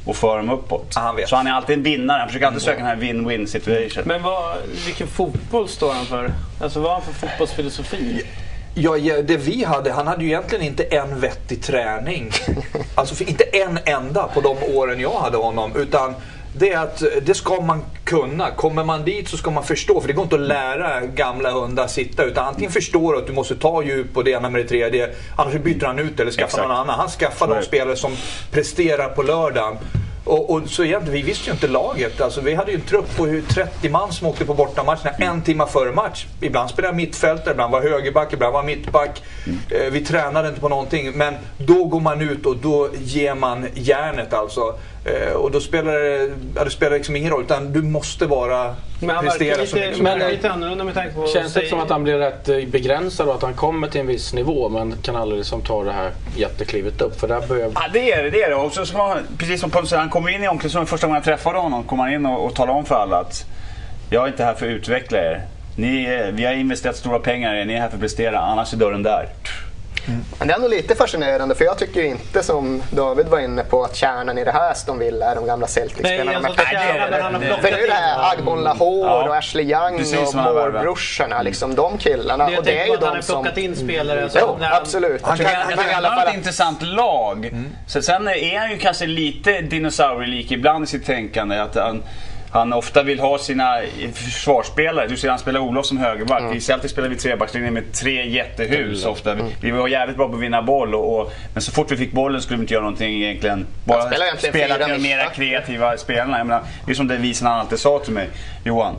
och för dem uppåt. Han vet. Så han är alltid en vinnare. Han försöker alltid söka den här win-win situation. Men vilken fotboll står han för? Alltså vad har han för fotbollsfilosofi? Ja, det vi hade, han hade ju egentligen inte en vettig träning. Alltså för inte en enda på de åren jag hade honom, utan det är att det ska man kunna. Kommer man dit så ska man förstå, för det går inte att lära gamla hundar sitta, utan antingen förstår att du måste ta djup på det ena med det tredje, annars byter han ut eller skaffar någon annan. Han skaffar de spelare som presterar på lördagen. Och så egentligen, vi visste ju inte laget. Alltså, vi hade ju en trupp på 30 man som åkte på bortamatcherna en timme före match. Ibland spelade mittfältare, ibland var högerback, ibland var mittback. Vi tränade inte på någonting, men då går man ut och då ger man järnet alltså. Och då spelar det liksom ingen roll, utan du måste vara prestera så mycket. Men lite annorlunda med tanke på... Känns det som att han blir rätt begränsad och att han kommer till en viss nivå, men kan aldrig liksom ta det här jätteklivet upp? För där börjar... Ja, det är det. Och så ska man, precis som Pontus, han kommer in i omklädningsrummet första gången jag träffade honom, kommer han in och talar om för alla att jag är inte här för att utveckla er. Vi har investerat stora pengar i er, ni är här för att prestera, annars är dörren där. Men det är ändå lite fascinerande, för jag tycker ju inte, som David var inne på, att kärnan i det här som vill är de gamla Celtic-spelarna. För det är ju det här Agbon Lahore och Ashley Young och Moore-brorsorna, liksom de killarna. Det, och det är ju de som... plockat in spelare. Jo, absolut. Han har ett intressant lag. Så sen är han ju kanske lite dinosaurielik ibland i sitt tänkande, att han ofta vill ha sina försvarsspelare. Du ser han spelar Olof som högerback. I Celtic spelar vi trebackslinjen med 3 jättehus ofta. Vi var jävligt bra på att vinna boll. Men så fort vi fick bollen skulle vi inte göra någonting egentligen. Bara spela till de mera kreativa spelarna. Jag menar, det är som det visen han alltid sa till mig. Johan,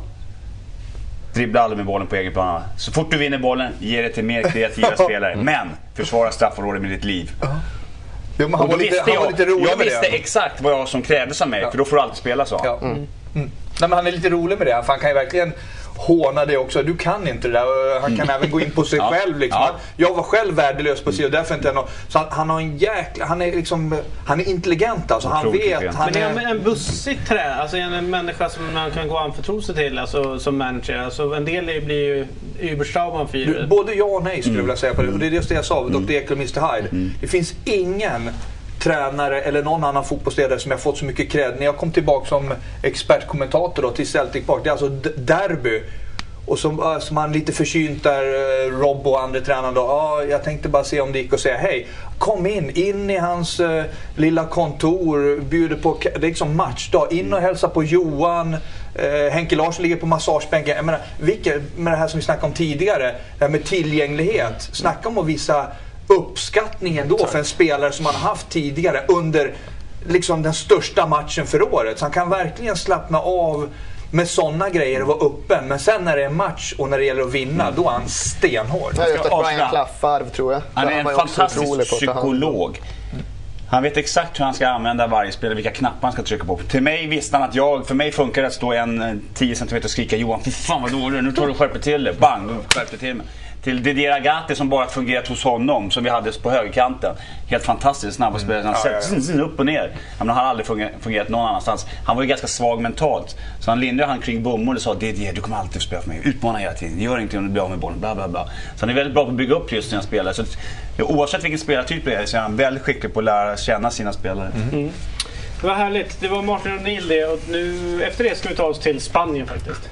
dribbla aldrig med bollen på egen plan. Så fort du vinner bollen, ge det till mer kreativa spelare. Men försvara straffområdet med ditt liv. Jo, men han var lite rolig jag visste exakt vad jag som krävdes av mig, för då får du alltid spela så. Ja. Nej, men han är lite rolig med det, för han kan ju verkligen håna det också. Du kan inte det där. Han kan även gå in på sig själv liksom. Jag var själv värdelös på sig och därför inte så han har en han är intelligent alltså. Han vet. Men det är en bussig trä, alltså en människa som man kan gå anförtro sig till, alltså som manager. Alltså en del blir ju Überstaumann 4. Både ja och nej skulle jag vilja säga på det. Och det är det jag sa, Dr. Ekel och Mr. Hyde. Det finns ingen tränare eller någon annan fotbollsledare som jag fått så mycket cred. När jag kom tillbaka som expertkommentator då, till Celtic Park, det är alltså derby. Och som man lite försynt där, Rob och andra tränare då, jag tänkte bara se om det gick och säga hej, kom in i hans lilla kontor, bjuder på, det är liksom matchdag, in och hälsa på Johan. Henke Larsson ligger på massagebänken. Jag menar, med det här som vi snackade om tidigare, det här med tillgänglighet, snacka om att visa uppskattningen då för en spelare som man har haft tidigare under liksom den största matchen för året. Så han kan verkligen slappna av med sådana grejer och vara öppen. Men sen när det är match och när det gäller att vinna, då är han stenhård. Jag vet att Brian Klaffarv, tror jag. Han är en fantastisk psykolog. Han vet exakt hur han ska använda varje spelare, vilka knappar han ska trycka på. Till mig visste han att för mig funkar det att stå 10 cm och skrika Johan, fy fan vad dålig, nu tar du skärper till det. Bang, du skärper till mig. Till Didier Agati som bara fungerat hos honom, som vi hade på högerkanten. Helt fantastiskt snabba spelare. Upp och ner. Han har aldrig fungerat någon annanstans. Han var ju ganska svag mentalt. Så han lindrade han kring bommor och sa Didier, du kommer alltid att spela för mig. Utmana hela tiden. Gör inte om du blir av med bollen. Bla, bla, bla. Så han är väldigt bra på att bygga upp just sina spelare. Så att, oavsett vilken spelartyp det är, så är han väldigt skicklig på att lära känna sina spelare. Det var härligt. Det var Martin O'Neill det. Och nu, efter det ska vi ta oss till Spanien faktiskt.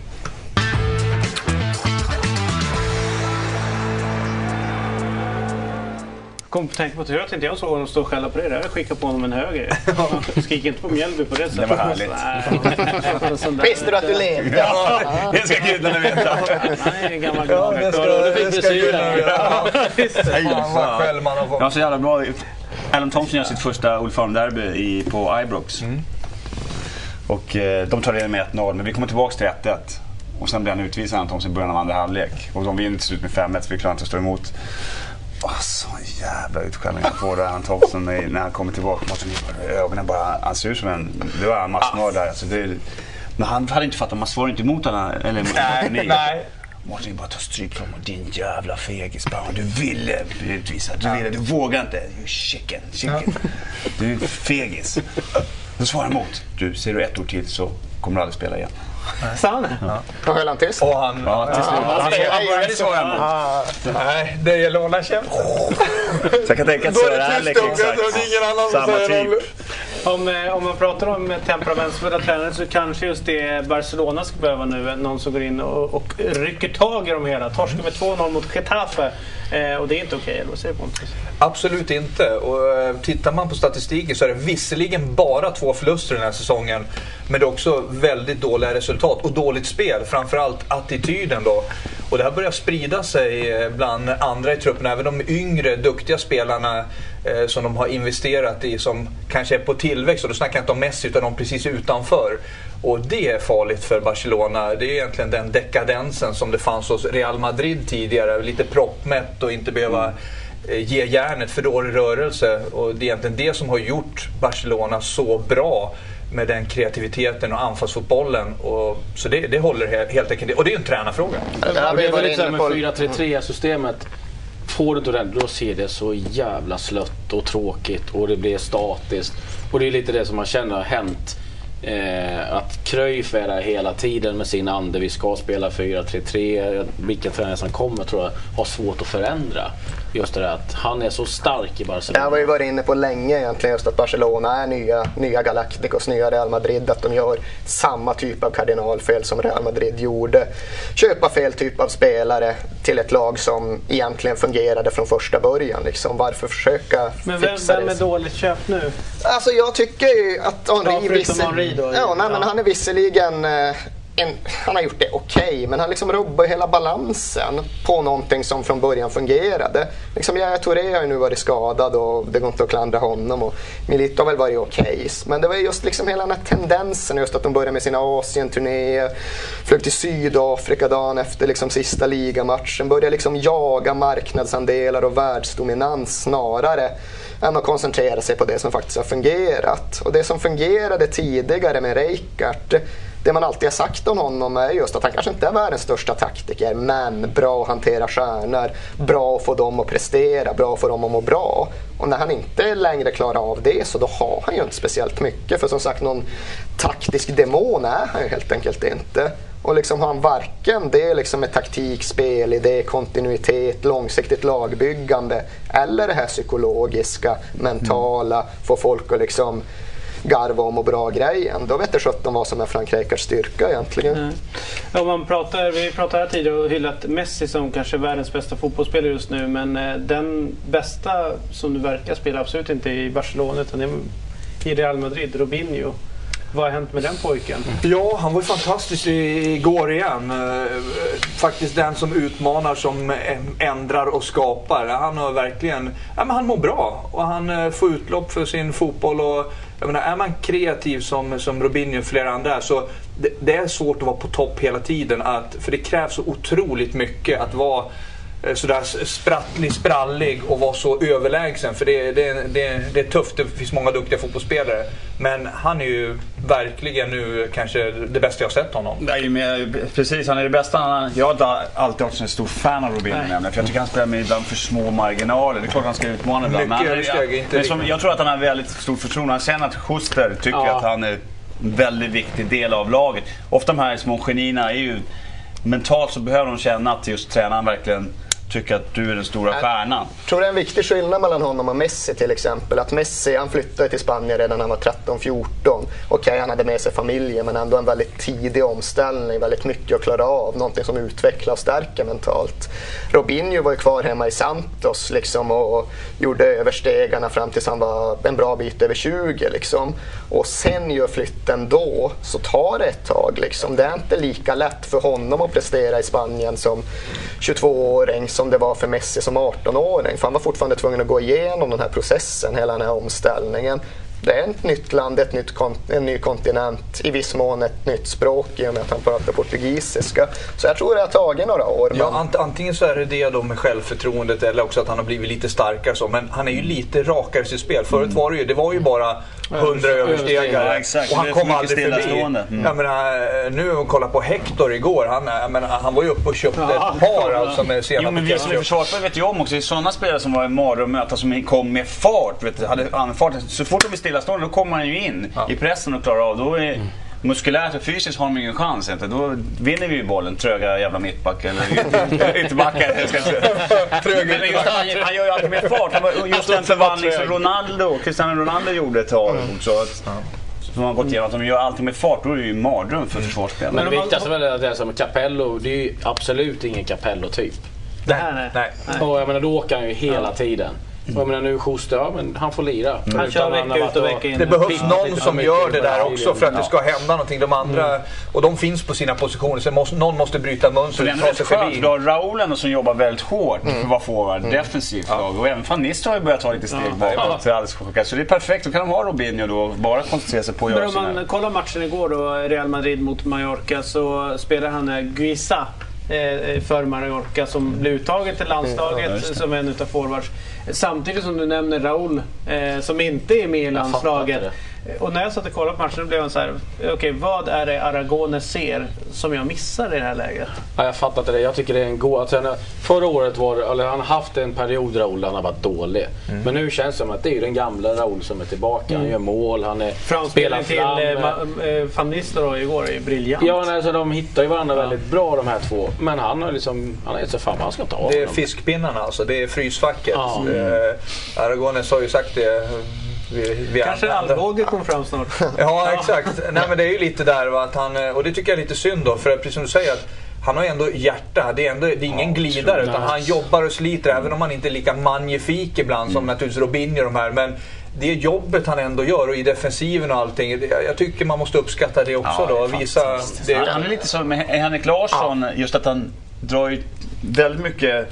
Kom på tänka på att jag inte jag såg honom stå och skälla på det där. Jag skickade på honom en höger. Skik inte på Mjällby på det sättet. Det var härligt. Visste du att du levde? Ja, det ska gudarna veta. Nej, gammal glad. Det ska gudarna veta. Ja, så jävla bra. Alan Thompson gör sitt första Old Firm-derby på Ibrox. Och de tar det med 1-0, men vi kommer tillbaka till 1-1. Och sen blir han utvisad, Alan Thompson, i början av andra halvlek. Och de vinner till slut med 5-1, så vi klarar inte att stå emot. Så jävla utskällning han får där, han Thompson, när han kommer tillbaka. Ögonen bara, han ser ut som det var en massmördare. Alltså men han hade inte fattat, man svarade inte emot honom. Nej. Martin bara ta stryk från din jävla fegis. Du ville bli utvisad, du vågar inte. You chicken. Du är fegis. Då svarar han emot. Du, ser du 1 år till så kommer du aldrig spela igen. Sa han det? Vad höll han till? Och han till slut. Han började svara emot. Nej, det är låna käft. Så jag kan tänka att Sören Alex exakt samma typ. Om man pratar om temperamentsfulla tränare så kanske just det Barcelona ska behöva nu, någon som går in och rycker tag i dem hela. Torskar med 2-0 mot Getafe, och det är inte okej, eller vad säger Pontus? Absolut inte. Och tittar man på statistiken så är det visserligen bara 2 förluster den här säsongen, men det är också väldigt dåliga resultat och dåligt spel, framförallt attityden då. Och det här börjar sprida sig bland andra i truppen, även de yngre, duktiga spelarna som de har investerat i, som kanske är på tillväxt, och då snackar jag inte om Messi utan de precis utanför. Och det är farligt för Barcelona. Det är egentligen den dekadensen som det fanns hos Real Madrid tidigare, lite proppmätt och inte behöva ge järnet för dålig rörelse. Och det är egentligen det som har gjort Barcelona så bra, med den kreativiteten och anfallsfotbollen. Och så det håller helt enkelt. Och det är en tränarfråga. Det är väl lite så här med 4-3-3-systemet. Får du inte det, då ser det så jävla slött och tråkigt och det blir statiskt. Och det är lite det som man känner har hänt. Att Cruyff är där hela tiden med sin ande. Vi ska spela 4-3-3. Vilka tränare som kommer tror jag har svårt att förändra. Just det där att han är så stark i Barcelona. Jag var ju varit inne på länge egentligen just att Barcelona är nya Galacticos, nya Real Madrid. Att de gör samma typ av kardinalfel som Real Madrid gjorde. Köpa fel typ av spelare till ett lag som egentligen fungerade från första början. Liksom. Varför försöka men fixa vem är dåligt köpt nu? Alltså jag tycker ju att Henry men han är visserligen han har gjort det okej, men han liksom rubbar hela balansen på någonting som från början fungerade. Liksom Yaya Touré har ju nu varit skadad och det går inte att klandra honom, och Milito har väl varit okej. Men det var just liksom hela den här tendensen, just att de började med sina Asien-turnéer, flög till Sydafrika dagen efter liksom sista ligamatchen, började liksom jaga marknadsandelar och världsdominans snarare än att koncentrera sig på det som faktiskt har fungerat. Och det som fungerade tidigare med Rijkaard, det man alltid har sagt om honom är just att han kanske inte är världens största taktiker, men bra att hantera stjärnor, bra att få dem att prestera, bra att få dem att må bra. Och när han inte längre klarar av det, så då har han ju inte speciellt mycket. För som sagt, någon taktisk demon är han ju helt enkelt inte. Och liksom har han varken det liksom med taktik, spel, idé, kontinuitet, långsiktigt lagbyggande, eller det här psykologiska, mentala, få folk att liksom garva om och bra grejen. Då vet jag 17 vad som är Frank Rijkaards styrka egentligen. Ja, vi pratar här tidigare och hyllat Messi som kanske världens bästa fotbollsspelare just nu, men den bästa som du verkar spela absolut inte i Barcelona utan i Real Madrid, Robinho. Vad har hänt med den pojken? Ja, han var ju fantastisk igår igen. Faktiskt den som utmanar, som ändrar och skapar. Han har verkligen, ja, men han mår bra och han får utlopp för sin fotboll. Och jag menar, är man kreativ som Robinho och flera andra, så det är svårt att vara på topp hela tiden. För det krävs så otroligt mycket att vara sådär sprallig och vara så överlägsen, för det är tufft. Det finns många duktiga fotbollsspelare, men han är ju verkligen nu kanske det bästa jag sett honom. Precis, han är det bästa. Jag har alltid varit en stor fan av Robinho, för jag tycker han spelar med ibland för små marginaler. Det är klart han ska utmana ibland, men jag tror att han har väldigt stort förtroende. Han känner att Schuster tycker att han är en väldigt viktig del av laget. Ofta de här små genierna är ju mentalt, så behöver de känna att just tränaren verkligen tycker att du är den stora stjärnan. Jag tror det är en viktig skillnad mellan honom och Messi till exempel. Att Messi, han flyttade till Spanien redan när han var 13-14. Okej, han hade med sig familjen, men ändå en väldigt tidig omställning. Väldigt mycket att klara av. Någonting som utvecklar och stärker mentalt. Robinho var ju kvar hemma i Santos liksom, och gjorde överstegarna fram tills han var en bra bit över 20. Liksom. Och sen gör flytten då, så tar det ett tag. Liksom. Det är inte lika lätt för honom att prestera i Spanien som 22-åring som det var för Messi som 18-åring. För han var fortfarande tvungen att gå igenom den här processen, hela den här omställningen. Det är ett nytt land, en ny kontinent, i viss mån ett nytt språk i och med att han pratar portugisiska. Så jag tror det har tagit några år. Ja, antingen så är det då med självförtroendet, eller också att han har blivit lite starkare så. Men han är ju lite rakare i sitt spel. Förut det var ju bara 100 överstegare. Och han kom aldrig förbi. Jag menar, nu kolla på Hector igår. Han var ju uppe och köpte ett par alltså, med senare. Jo, men vi som är försvarsspelare vet ju om också. Det är sådana spelare som var i mardrömmöten som kom med fart. Hade fart. Så fort de är stillastående, då kommer han ju in i pressen och klarar av. muskulärt och fysiskt har de ingen chans inte. Då vinner vi ju bollen, tröga jävla mittback eller ytterbackar. Han gör ju alltid med fart. Just den förvandling som Cristiano Ronaldo gjorde ett tag också. Som har gått igenom att de gör allting med fart, då är det ju mardröm för försvarsspel. Men det viktigaste väl är det som Capello, det är ju absolut ingen Capello-typ. Nej. Och jag menar, då åker han ju hela tiden. Jag menar, nu Schuster, men han får lira. Han kör vecka ut och vecka in. Det behövs någon som gör det där också för att det ska hända någonting. De andra, och de finns på sina positioner, så någon måste bryta mönster. Det är rätt skönt. Du har Raul som jobbar väldigt hårt för att vara forward, defensivt. Och även Van Nistelrooy har ju börjat ta lite steg bakåt. Så det är perfekt. Då kan de ha Robinho då och bara koncentrera sig på att göra sina. Men om man kollar matchen igår då, Real Madrid mot Mallorca, så spelar han Guisa för Mallorca som blev uttagen till landslaget som en utav forwards. Samtidigt som du nämner Raul som inte är med i landslaget. Och när jag satt och kollade på matchen blev jag så här: okej, vad är det Aragones ser som jag missar i det här läget? Ja, jag fattar inte det. Jag tycker det är en god... Förra året eller han har haft en period, Raul, han har varit dålig. Men nu känns det som att det är den gamla Raul som är tillbaka. Han gör mål, han spelar till Van Nistelrooy igår är briljant. Ja, alltså, de hittar ju varandra väldigt bra, de här två. Men han har liksom... Han är så fan, han ska ta av det är honom. Fiskpinnarna alltså, det är frysfacket. Aragones har ju sagt det. Kanske Alvbåge kom fram snart. Ja, exakt. Nej, men det är ju lite där va, att han, och det tycker jag är lite synd då, för precis som du säger att han har ändå hjärta, det är ingen glidare utan han jobbar och sliter, även om han inte är lika magnifik ibland som naturligtvis Robinho och de här, men det är jobbet han ändå gör och i defensiven och allting. Jag tycker man måste uppskatta det också då. Visa det. Han är lite som med Henrik Larsson, just att han drar ju väldigt mycket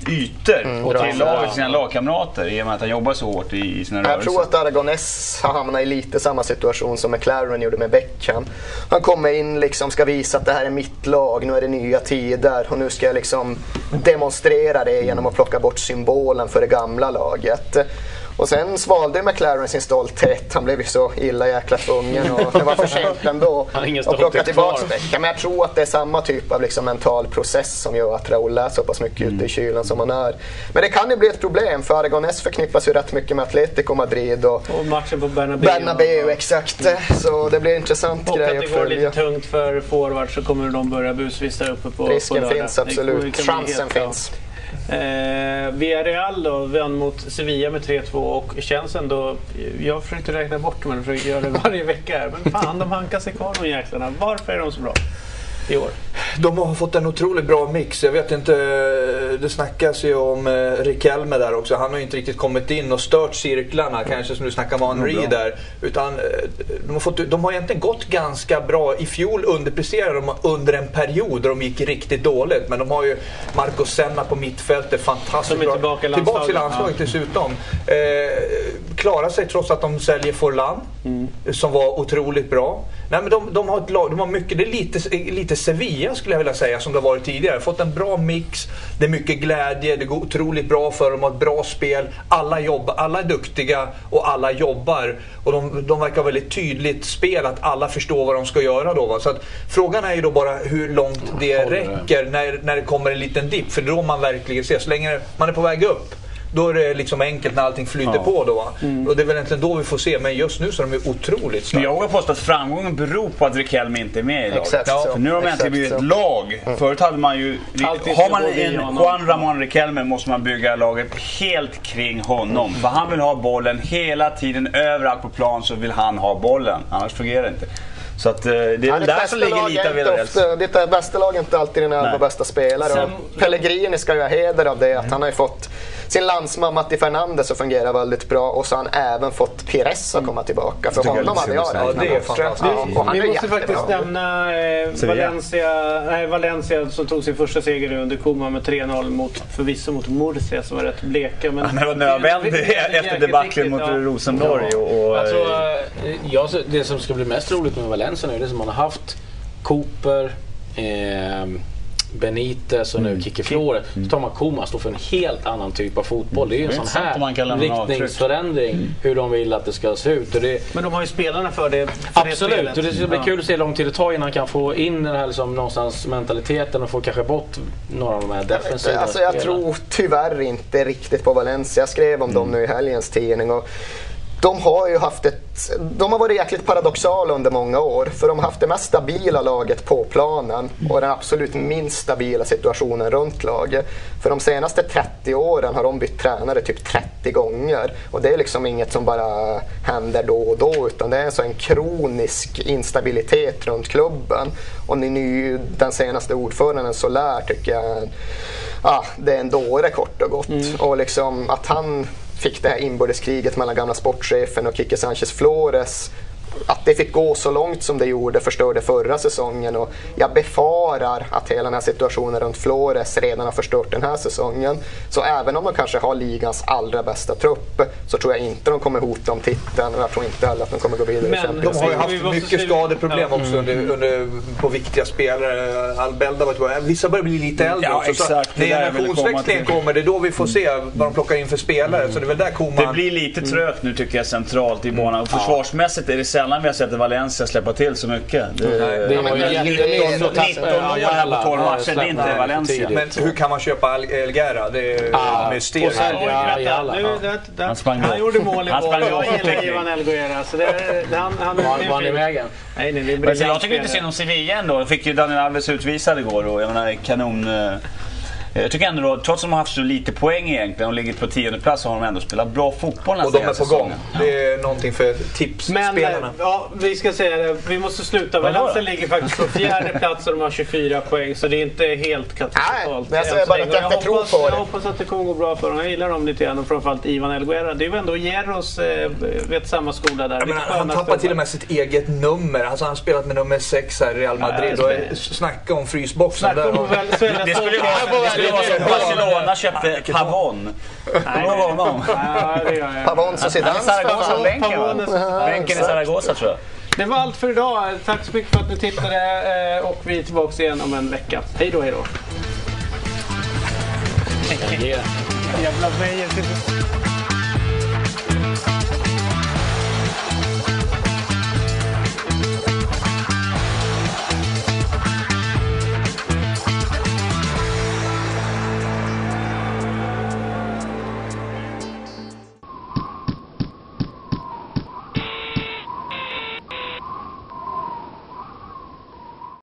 ytor till sina lagkamrater i och med att han jobbar så hårt i sina rörelser. Jag tror att Aragones har hamnat i lite samma situation som McLaren gjorde med Beckham. Han kommer in, liksom ska visa att det här är mitt lag, nu är det nya tider och nu ska jag liksom demonstrera det genom att plocka bort symbolen för det gamla laget. Och sen svalde McLaren sin stolthet. Han blev ju så illa jäkla tvungen och det var för sent ändå att plocka tillbaka Beckham. Men jag tror att det är samma typ av liksom mental process som gör att Raul är så pass mycket ute i kylan som han är. Men det kan ju bli ett problem, för Aragones förknippas ju rätt mycket med Atletico Madrid och matchen på Bernabéu. Exakt. Så det blir intressant och grej att det går lite tungt för forward så kommer de börja busvista uppe på risken på finns absolut, chansen finns. Villarreal då vann mot Sevilla med 3-2 och känns ändå, jag försökte räkna bort men försöker göra det varje vecka, men fan, de hankar sig kvar de jäklarna. Varför är de så bra i år? De har fått en otroligt bra mix. Jag vet inte, det snackas ju om Riquelme där också. Han har ju inte riktigt kommit in och stört cirklarna, kanske som du snackar med Henry där. Utan de har egentligen gått ganska bra. I fjol underpresterade de under en period där de gick riktigt dåligt. Men de har ju Marco Senna på mittfältet, fantastiskt bra. Tillbaka till landslaget dessutom. Klarar sig trots att de säljer Forlan, som var otroligt bra. Nej, men de har ett lag, de har mycket, det är lite Sevilla skulle jag vilja säga, som det har varit tidigare. Fått en bra mix, det är mycket glädje, det går otroligt bra för dem, har ett bra spel, alla jobbar, alla är duktiga och alla jobbar, och de verkar ha väldigt tydligt spel, att alla förstår vad de ska göra då va? Så att frågan är ju då bara hur långt det räcker när det kommer en liten dipp, för då man verkligen ser, så länge man är på väg upp, då är det liksom enkelt när allting flyter på då. Och det är väl egentligen då vi får se. Men just nu så är de ju otroligt starka. Jag har påstått att framgången beror på att Riquelme inte är med i laget. För nu har de äntligen blivit ett lag. Förut hade man ju... Har man en Juan Ramón Riquelme måste man bygga laget helt kring honom. För han vill ha bollen hela tiden. Överallt på plan så vill han ha bollen. Annars fungerar det inte. Så att, det är där som ligger lite av Villarreal. Det bästa lag är inte alltid den allra bästa spelare. Och Pellegrini ska ju ha heder av det. Att han har ju fått sin landsman Matti Fernandes att fungera väldigt bra. Och så har han även fått Pires att komma tillbaka. För honom hade jag det. Vi måste faktiskt nämna Valencia som tog sin första seger under Koeman med 3-0 förvisso mot Murcia som var rätt bleka. Men det var nödvändigt efter debaclen mot Rosenborg. Alltså, det som ska bli mest roligt med Valencia nu är det som man har haft Cooper, Benitez och nu Kike Flore. Så tar man Koeman, står för en helt annan typ av fotboll. Det är ju en sån här riktningsförändring hur de vill att det ska se ut. Och men de har ju spelarna för det. Absolut, och det ska bli kul att se hur lång tid det tar innan han kan få in den här liksom, någonstans mentaliteten och få kanske bort några av de här defensiva alltså, jag tror tyvärr inte riktigt på Valencia. Jag skrev om dem nu i helgens tidning och de har ju de har varit jäkligt paradoxala under många år, för de har haft det mest stabila laget på planen och den absolut minst stabila situationen runt laget. För de senaste 30 åren har de bytt tränare typ 30 gånger, och det är liksom inget som bara händer då och då, utan det är så en kronisk instabilitet runt klubben. Och den senaste ordföranden Soler tycker jag det är en dåre kort och gott. Och liksom att han fick det här inbördeskriget mellan gamla sportchefen och Quique Sánchez Flores, att det fick gå så långt som det gjorde förstörde förra säsongen, och jag befarar att hela den här situationen runt Flores redan har förstört den här säsongen. Så även om de kanske har ligans allra bästa trupp, så tror jag inte de kommer hota om titeln, och jag tror inte heller att de kommer gå vidare. Men de har ju haft mycket skadeproblem också på viktiga spelare. Albelda var tillbaka. Vissa börjar bli lite äldre också. Exakt. När generationsväxlingen kommer, det är då vi får se vad de plockar in för spelare. Så det är väl där det blir lite trögt nu tycker jag centralt i banan. Och försvarsmässigt är det sällan vi har sett att Valencia släppa till så mycket. Det var 19 år här på 12 matcher, det är inte Valencia. Men hur kan man köpa Elguera? Det är mysteriet. Han gjorde mål i mål. Ivan Elguera. Var han i vägen? Nej, men jag tycker inte synd om Sevilla ändå. De fick ju Daniel Alves utvisad igår, och jag menar kanon. Jag tycker ändå då, trots att de har haft så lite poäng egentligen och ligger på 10:e plats, så har de ändå spelat bra fotboll. Och de är på gång. Det är någonting för tipsspelarna. Men vi ska säga det, vi måste sluta. Valencia ligger faktiskt på 4:e plats och de har 24 poäng, så det är inte helt katastrofalt. Nej, jag bara att jag inte tror på det. Jag hoppas att det kommer gå bra för dem. Jag gillar dem lite grann, och framförallt Ivan Elguera. Det är ju ändå Jerros vet samma skola där. Han tappar till och med sitt eget nummer. Alltså, han har spelat med nummer 6 här i Real Madrid. Och snacka om frysboxen där. Det skulle vara som Barcelona köpte Pavon. Pavon så sitter Zaragoza bänken i Zaragoza tror jag. Det var allt för idag. Tack så mycket för att ni tittade, och vi är tillbaka igen om en vecka. Hej då. Jävla Beijer.